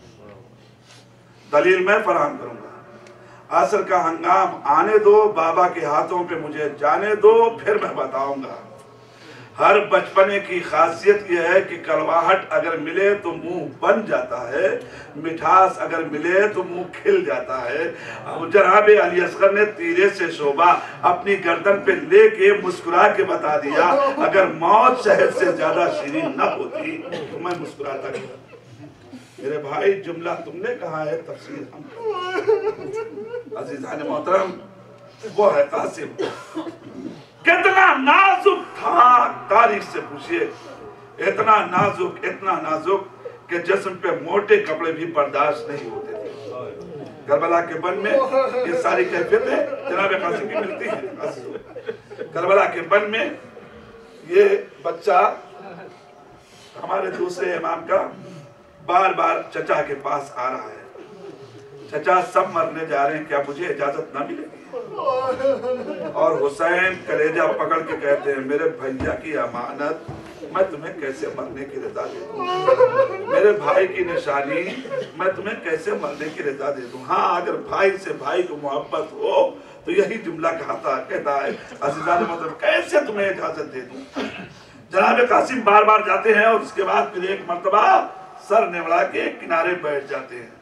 دلیل میں فراہم کروں گا. عصر کا ہنگام آنے دو, بابا کے ہاتھوں پہ مجھے جانے دو, پھر میں بتاؤں گا. ہر بچپنے کی خاصیت یہ ہے کہ کڑواہٹ اگر ملے تو منہ بن جاتا ہے, مٹھاس اگر ملے تو منہ کھل جاتا ہے. جناب علی اصغر نے تیرے سے شعبہ اپنی گردن پہ لے کے مسکرا کے بتا دیا, اگر موت شہد سے زیادہ شیریں نہ ہوتی تو میں مسکراتا نہیں. میرے بھائی جملہ تم نے کہا ہے, تفسیر ہم. عزیزان محترم وہ ہے قاسم. کتنا نازک تھا, تاریخ سے پوچھئے. اتنا نازک, اتنا نازک کہ جسم پہ موٹے کپڑے بھی برداشت نہیں ہوتے تھے. کربلا کے بن میں یہ ساری کیفیتیں جناب قاسم کی ملتی ہیں. کربلا کے بن میں یہ بچہ ہمارے دوسرے امام کا بار بار چچا کے پاس آ رہا ہے. चचा सब मरने जा रहे हैं, क्या मुझे इजाजत ना मिलेगी? और हुसैन कलेजा पकड़ के कहते हैं, मेरे भैया की अमानत मैं तुम्हें कैसे मरने की रजा दे दूं? मेरे भाई की निशानी मैं तुम्हें कैसे मरने की रजा दे दूं? हाँ, अगर भाई से भाई को मोहब्बत हो तो यही जुमला कहता कहता है, अज़ीज़ान मोहतरम कैसे तुम्हें इजाजत दे दूं? जनाब कासिम बार बार जाते हैं और उसके बाद फिर एक मर्तबा सर निवड़ा के किनारे बैठ जाते हैं।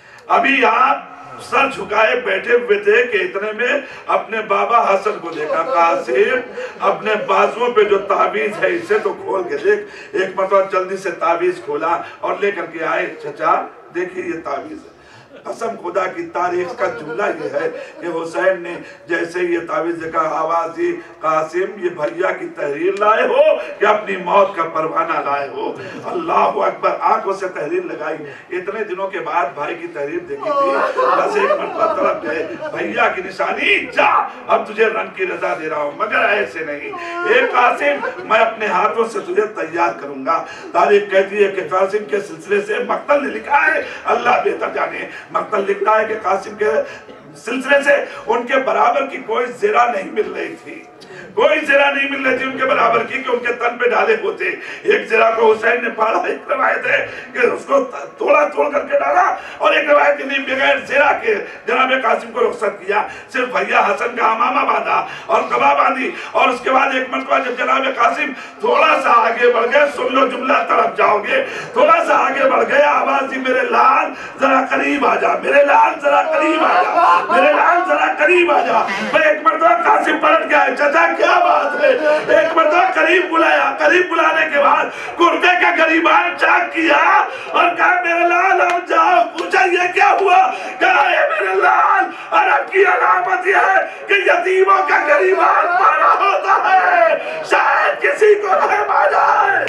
अभी आप सर झुकाए बैठे हुए थे कि इतने में अपने बाबा हसन को देखा। कासिम अपने बाजुओं पे जो ताबीज है इसे तो खोल के देख। एक मरतबा जल्दी से ताबीज खोला और लेकर के आए। चचा देखिए ये ताबीज है। कसम खुदा की तारीख का जुमला ये है कि हुसैन ने जैसे ये ताबीज देखा, आवाज दी, कासिम ये भैया की तहरीर लाए हो कि अपनी मौत का परवाना लाए हो? अल्लाह अकबर। आंखों से तहरीर लगाई। इतने दिनों के बाद भाई की तहरीर देखी थी, बस एक मरतबा तड़प गए, भैया की निशानी, जा अब तुझे रंग की रजा दे रहा हूँ, मगर ऐसे नहीं। ए कासिम मैं अपने हाथों से तुझे तैयार करूंगा। तारीख कहती है कि कासिम के सिलसिले से मक्तल ने लिखा है, अल्लाह बेहतर जाने, मक्तल लिखता है कि कासिम के सिलसिले से उनके बराबर की कोई ज़रा नहीं मिल रही थी, कोई ज़रा नहीं मिल रही थी उनके बराबर की कि उनके तन पे डाले होते। एक ज़रा को हुसैन ने फाड़ा, एक रवायत है कि उसको तोड़ा तोड़ करके डाला, और एक रवायत नहीं बगैर ज़रा के जनाब कासिम को रुखसत किया। सिर्फ भैया हसन का अमामा बांधा और कबा बांधी, और उसके बाद एक मरतबा जब जनाब कासिम थोड़ा सा आगे बढ़ गए, सुन लो जुमला तड़प जाओगे, थोड़ा सा आगे बढ़ गए, आवाज दी, मेरे लाल जरा करीब आ जा, मेरे लाल जरा करीब आ जा, मेरे लाल जरा करीब आ जा। मैं एक मरतबा कासिम पलट गया, चचा क्या बात है? एक मरतबा करीब बुलाया, करीब बुलाने के बाद कुर्ते का गरीबान चाक किया और कहा मेरे लाल अब जाओ। पूछा ये क्या हुआ? कहा ये मेरे लाल अरब की अलामत यह है कि यतीमों का गरीबान मारा होता है, शायद किसी को रहम आ जाए।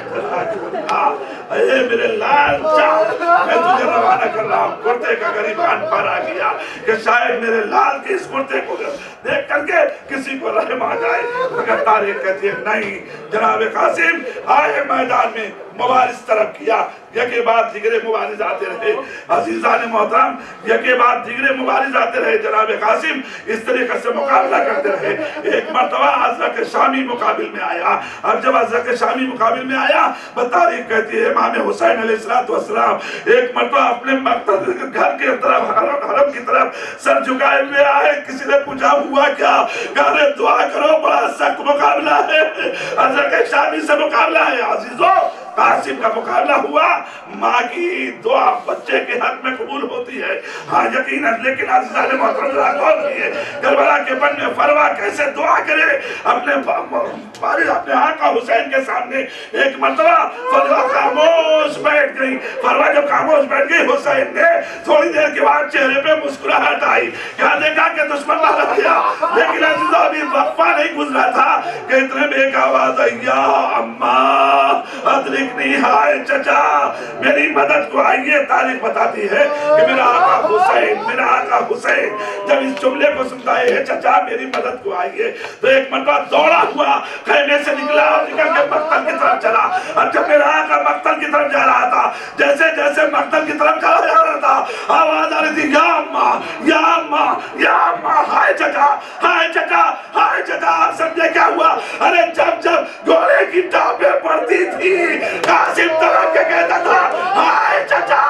अरे मेरे लाल जाओ, मैं तुझे रवाना कर रहा हूँ। कुर्ते का गरीबान पारा किया कि शायद मेरे लाल के इस कुर्ते को देख करके किसी को रहम आ जाए। मगर तारीख कहती है नहीं, जनाब कासिम आए मैदान में, मुबारिज तरफ किया, यके बाद दिगरे मुबारिज आते रहे। अजीजान मोहतरम यके बाद दिगरे मुबारिज आते रहे। जनाब कासिम इस तरीके से मुकाबला करते रहे। एक मरतबा अज़रक शामी मुकाबिल में आया। अब जब अज़रक शामी मुकाबिल में आया, तारीख कहती है इमाम हुसैन अलैहिस्सलाम एक मरतबा अपने मकतल घर के तरफ, हरम की तरफ सर झुकाए हुए आए। किसी ने पूछा हुआ क्या? कहा दुआ करो, बड़ा सख्त मुकाबला है, अज़रक शामी से मुकाबला है। अजीजों कासिम का मुकाबला हुआ, माँ की दुआ बच्चे के हक में कबूल होती है। हाँ यकीनन, लेकिन अज़ीज़ान मोहतरम करबला के बन में फरवा कैसे दुआ करे अपने अपने आका हुसैन के सामने। एक मरतबा फरवा खामोश बैठ गई। फरवा जब खामोश बैठ गई, हुसैन ने थोड़ी देर के बाद चेहरे पे मुस्कुराहट आई। क्या देखा कि दुश्मन मारा गया, लेकिन अजीज़ों अभी वक्फा नहीं गुजरा था कि इतने में एक आवाज आई, या अम्मा अदरिकनी, हाय चचा मेरी मदद को आइए। तारीख बताती है कि मेरा आका हुसैन, मेरा आका हुसैन जब इस जुमले को सुनता है, चचा मेरी मदद को आइए, तो एक मरतबा दौड़ा हुआ खैमे से निकला और निकल के मक्तल की तरफ चला। और जब मेरा आका मक्तल की तरफ जा रहा था, जैसे जैसे मक्तल की तरफ चला जा रहा था, आवाज आ रही थी, या अम्मा, या अम्मा, या अम्मा, हाय चचा, हाय चचा, हाय चचा। आप समझे क्या हुआ? अरे जब जब घोड़े की टापें पड़ती थी, कासिम तरफ के कहता था, हाय चचा,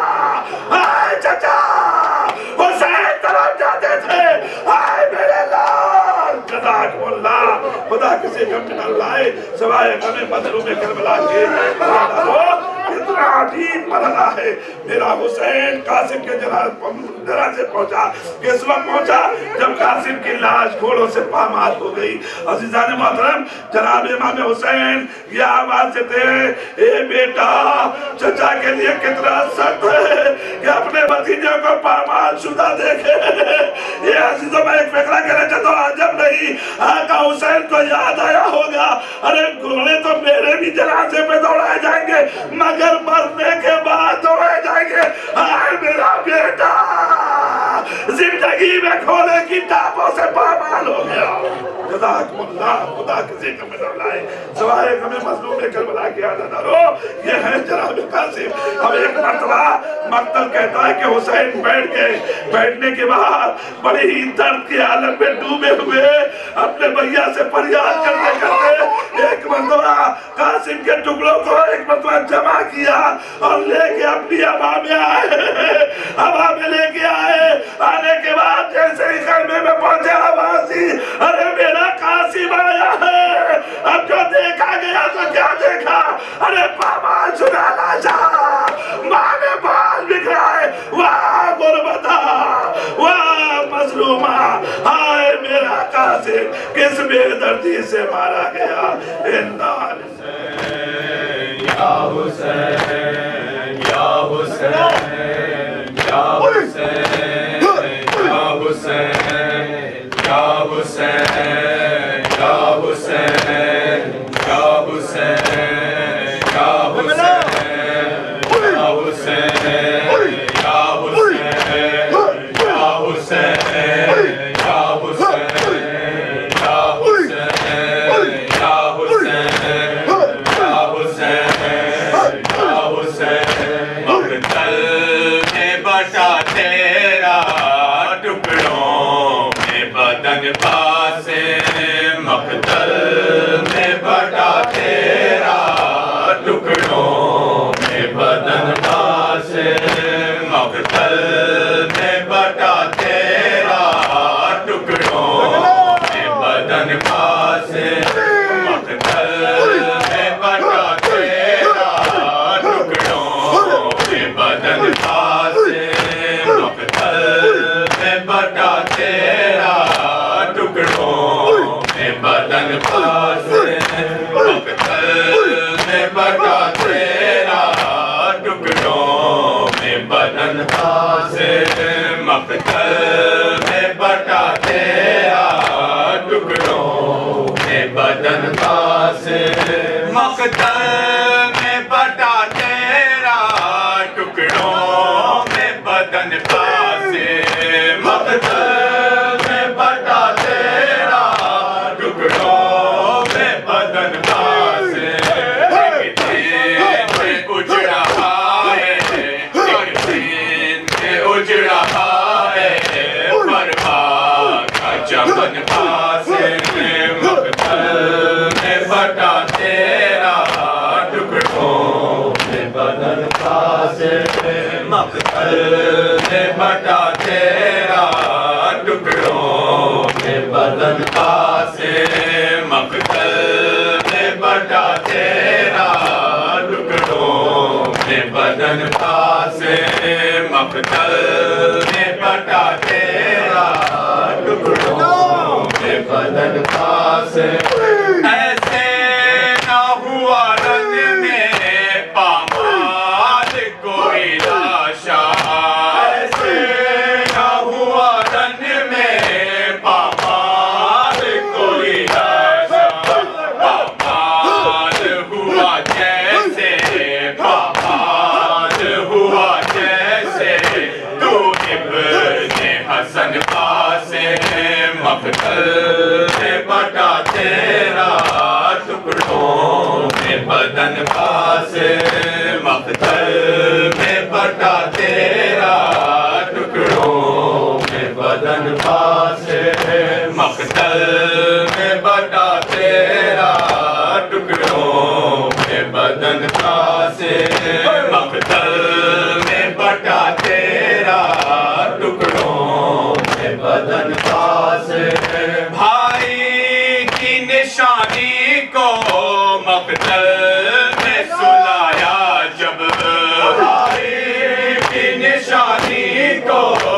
हाय चचा। हुसैन तरफ जाते थे, हाय मेरे लाल। जज़ाकुमुल्लाह, खुदा किसी गम में न लाए सिवाय गमे बदलू में करबला के। इतना अजीब मरना है। मेरा हुसैन कासिम के जरा से पहुंचा, किस वक्त पहुंचा? जब कासिम की लाश घोड़ों से पामाल हो गई। अज़ीज़ान मोहतरम जनाब इमाम हुसैन ये आवाज देते हैं, ए बेटा चचा के लिए कितना सख्त है कि अपने भतीजे को पामाल शुदा देखे। ये अजीजों में एक फिक्रा कहना चाहता हूँ, अजब नहीं आका हुसैन को याद आया होगा, अरे घोड़े तो मेरे भी जनाजे पे दौड़ाए जाएंगे, मगर मरने के बाद दौड़ाए जाएंगे। हाय मेरा बेटा जिंदगी में घोड़े की टापों से पामाल हो गया। जज़ाकुमुल्लाह, खुदा किसी का में लौलाए सवाए हमें मजलूम करबला की आज़ादारो। ये है जनाब कासिम। अब एक मर्तबा मक्तल कहता है कि हुसैन बैठ गए, बैठने के बाद बड़ी ही दर्द के आलम में डूबे हुए अपने भैया से फरियाद करते करते एक मर्तबा कासिम के टुकड़ों को एक मर्तबा जमा किया और लेके अपनी हवा में आए, हवा में लेके आए। आने के बाद जैसे ही खैमे में पहुंचे आवाज दी, अरे मेरा कासिम आया है। अब जो देखा गया तो क्या देखा, अरे बाबा चुरा लाशा, माँ ने बाल बिखराए, वाह गुरबता, वाह मजलूमा, हाय मेरा कासिम किस बेदर्दी से मारा गया। इन्ना या हुसैन, या हुसैन, या हुसैन, या हुसैन, या हुसैन, या हुसैन, या हुसैन, या हुसैन, या हुसैन, या हुसैन, या हुसैन, या हुसैन, या हुसैन, या हुसैन, मक्तल में बटा तेरा टुकड़ों में बदन पासे, मक्तल में बटा तेरा टुकड़ों में बदन पासे, मक्तल में बटा तेरा टुकड़ों में बदन पासे, मक्तल में बटा तेरा टुकड़ों में बदन पासे, मक्तल में बटा तेरा टुकड़ों में बदन पासे, मक्तल में बटा तेरा टुकड़ों में बदन पासे, मक्तल में बटा तेरा टुकड़ों में बदन पासे, मक्तल में बटा तेरा टुकड़ों में बदन पासे, मक्तल में बटा तेरा टुकड़ों में बदन पासे। एक दिन में उजड़ा है, एक दिन में उजड़ा है, बर्बाद का चमन पासे, मक्तल में बटा तेरा टुकड़ों में बदन पासे, मक्तल में बटा तेरा टुकड़ों में बदन पासे, मक्तल में बटा तेरा टुकड़ों में बदन पासे, मक्तल में बटा तेरा टुकड़ों में बदन पासे। ऐसे ना हुआ रन में पामाल कोई लाशा, ऐसे ना हुआ रन में पामाल कोई लाशा, पामाल हुआ जैसे, पामाल हुआ जैसे तू इब्ने हसन पासे, मक्तल में बटा तेरा टुकड़ों में बदन पासे, मक्तल में बटा तेरा टुकड़ों में बदन पासे, मक्तल में बटा तेरा टुकड़ों में बदन पासे, मक्तल में बटा तेरा टुकड़ों में बदन पासे। भाई की निशानी को मक्तल में सुलाया जब, भाई की निशानी को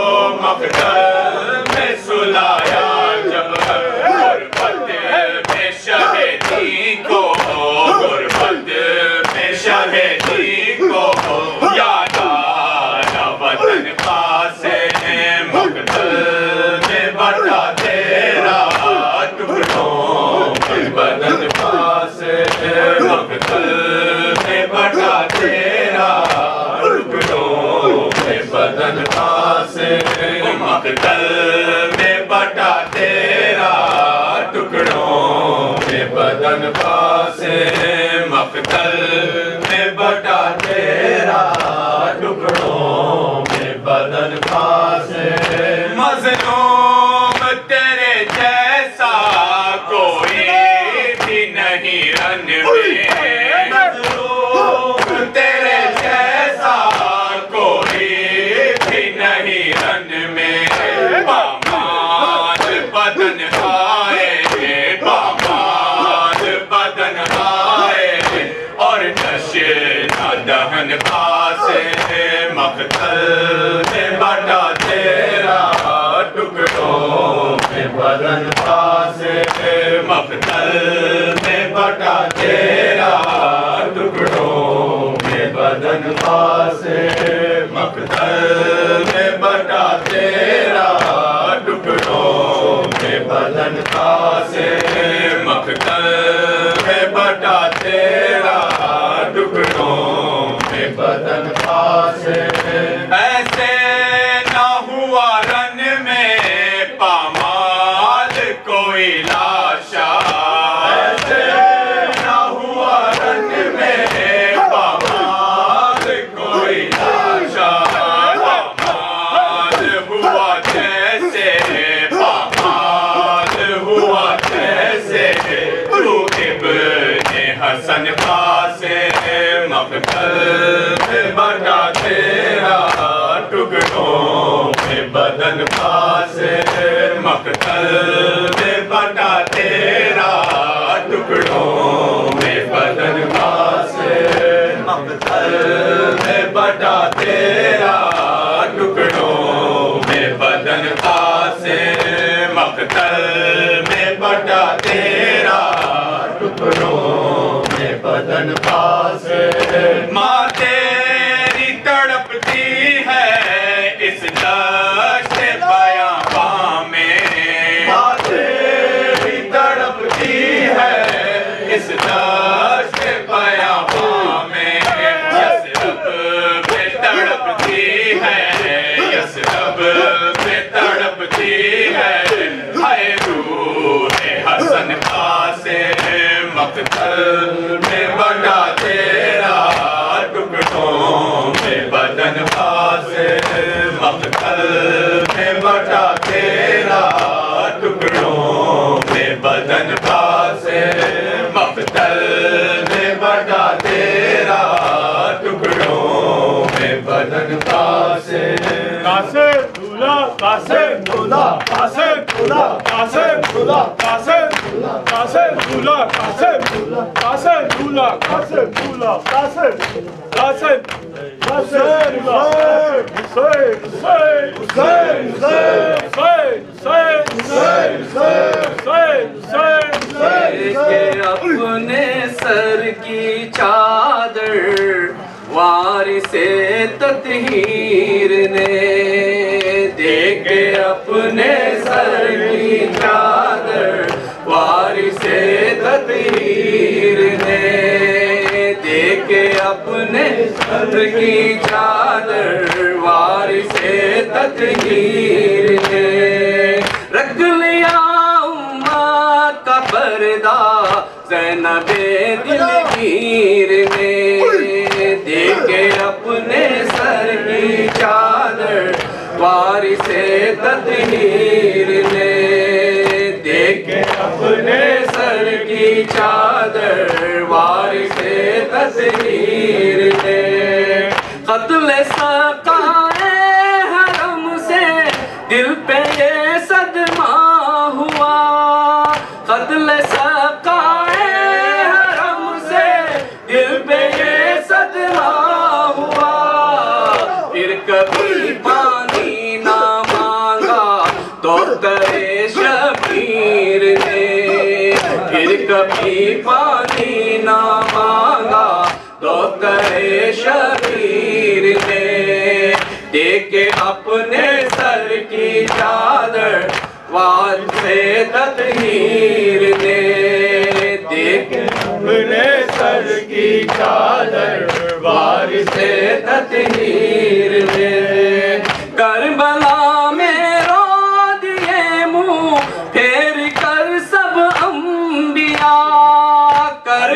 मक्तल में सुलाया जब, गुरबत में शहीदी को, गुरबत में शहीदी को याद आया वतन पासे, मक्तल में बटा तेरा टुकड़ों में बदन पासे, मक्तल में बटा तेरा टुकड़ों में बदन पासे, मक्तल में बटा तेरा टुकड़ों بدنخواہ سے مقتل میں بٹا تیرا ٹکڑوں میں بدنخواہ سے مظلوم تیرے جیسا کوئی بھی نہیں رن میں مظلوم تیرے جیسا کوئی بھی نہیں رن میں پامال بدن آئے پامال بدن آئے اور نشہ دہن سے مقتل میں بٹا تیرا ٹکڑوں میں بدن سے مقتل میں بٹا تیرا ٹکڑوں میں بدن سے مقتل میں بٹا تیرا ٹکڑوں میں بدن سے مقتل میں بٹا تیرا ٹکڑوں میں بدن سے ایسے نہ ہوا رن میں پامال کوئی لاشا ایسے نہ ہوا رن میں پامال کوئی لاشا پامال ہوا جیسے پامال ہوا جیسے تو ابن حسن سے مقتل میں بٹا تیرا ٹکڑوں میں بدن سے مقتل میں بٹا تیرا ٹکڑوں میں بدن سے مقتل میں بٹا تیرا ٹکڑوں میں بدن سے مقتل میں بٹا تیرا ٹکڑوں میں بدن سے ماں تیری تڑپتی ہے اس دشت بیاباں میں ماں تیری تڑپتی ہے اس دشت بیاباں میں یثرب میں تڑپتی ہے یثرب میں تڑپتی ہے ہائے روح حسن سے مقتل میں بٹا تیرا ٹکڑوں میں بدن سے مقتل میں بٹا تیرا ٹکڑوں میں بدن سے مقتل میں بٹا تیرا ٹکڑوں میں بدن سے قاسم دولہ قاسم دولہ قاسم دولہ قاسم دولہ قاسم قاسم دولہ قاسم قاسم دولہ قاسم دولہ قاسم قاسم حسین حسین حسین حسین کہ اپنے سر کی چادر وارث تطہیر نے دے کے اپنے سر کی چادر وارث تطہیر نے دے کے اپنے سر کی چادر وارث تطہیر نے رکھ لیا امت کا پردہ زینب دلگیر نے دے کے اپنے سر کی چادر وارث تطہیر نے دے کے اپنے سر کی چادر وارث تطہیر نے قتل سقائے حرم سے دل پہ یہ صدمہ ہوا قتل سقائے حرم سے دل پہ یہ صدمہ ہوا پھر کبھی پانی نہ مانگا دختر شبیر نے پھر کبھی پانی نہ مانگا دختر شبیر نے دے کے اپنے سر کی چادر وارث تطہیر نے دے کے اپنے سر کی چادر وارث تطہیر نے کربلا میں رو دیے منہ پھیر کر سب انبیاء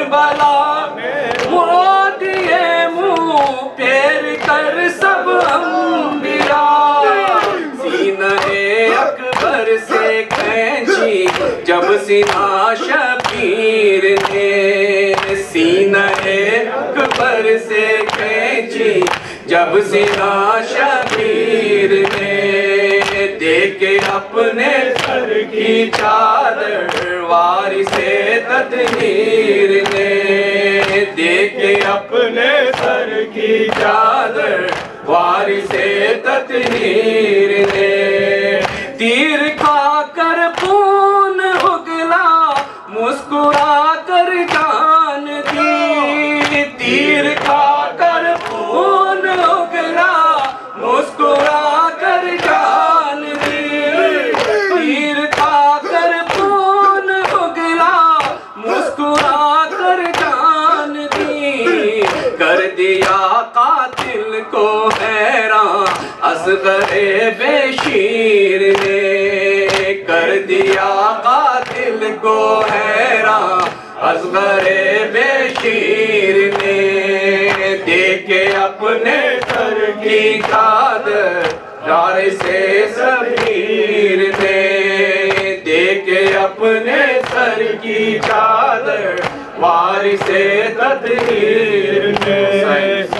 کربلا وہ دیے منہ پھیر کر سب انبیاء سینہ اکبر سے کھینچی جب سینہ شبیر نے سینہ اکبر سے کھینچی جب سینہ شبیر نے دیکھے اپنے سر کی چادر وارث تطہیر نے دیکھے اپنے سر کی چادر وارث تطہیر نے تیر کھا کر خون اگلا مسکرا کر جان دی تیر کھا کر خون اگلا مسکرا کر جان دی تیر کھا کر خون اگلا مسکرا کر جان دی کر دیا قاتل کو حیران اصغر بشیر نے کر دیا قاتل کو حیران اصغر بشیر نے دیکھے اپنے سر کی چادر وارث شبیر نے دیکھے اپنے سر کی چادر وارث تطہیر نے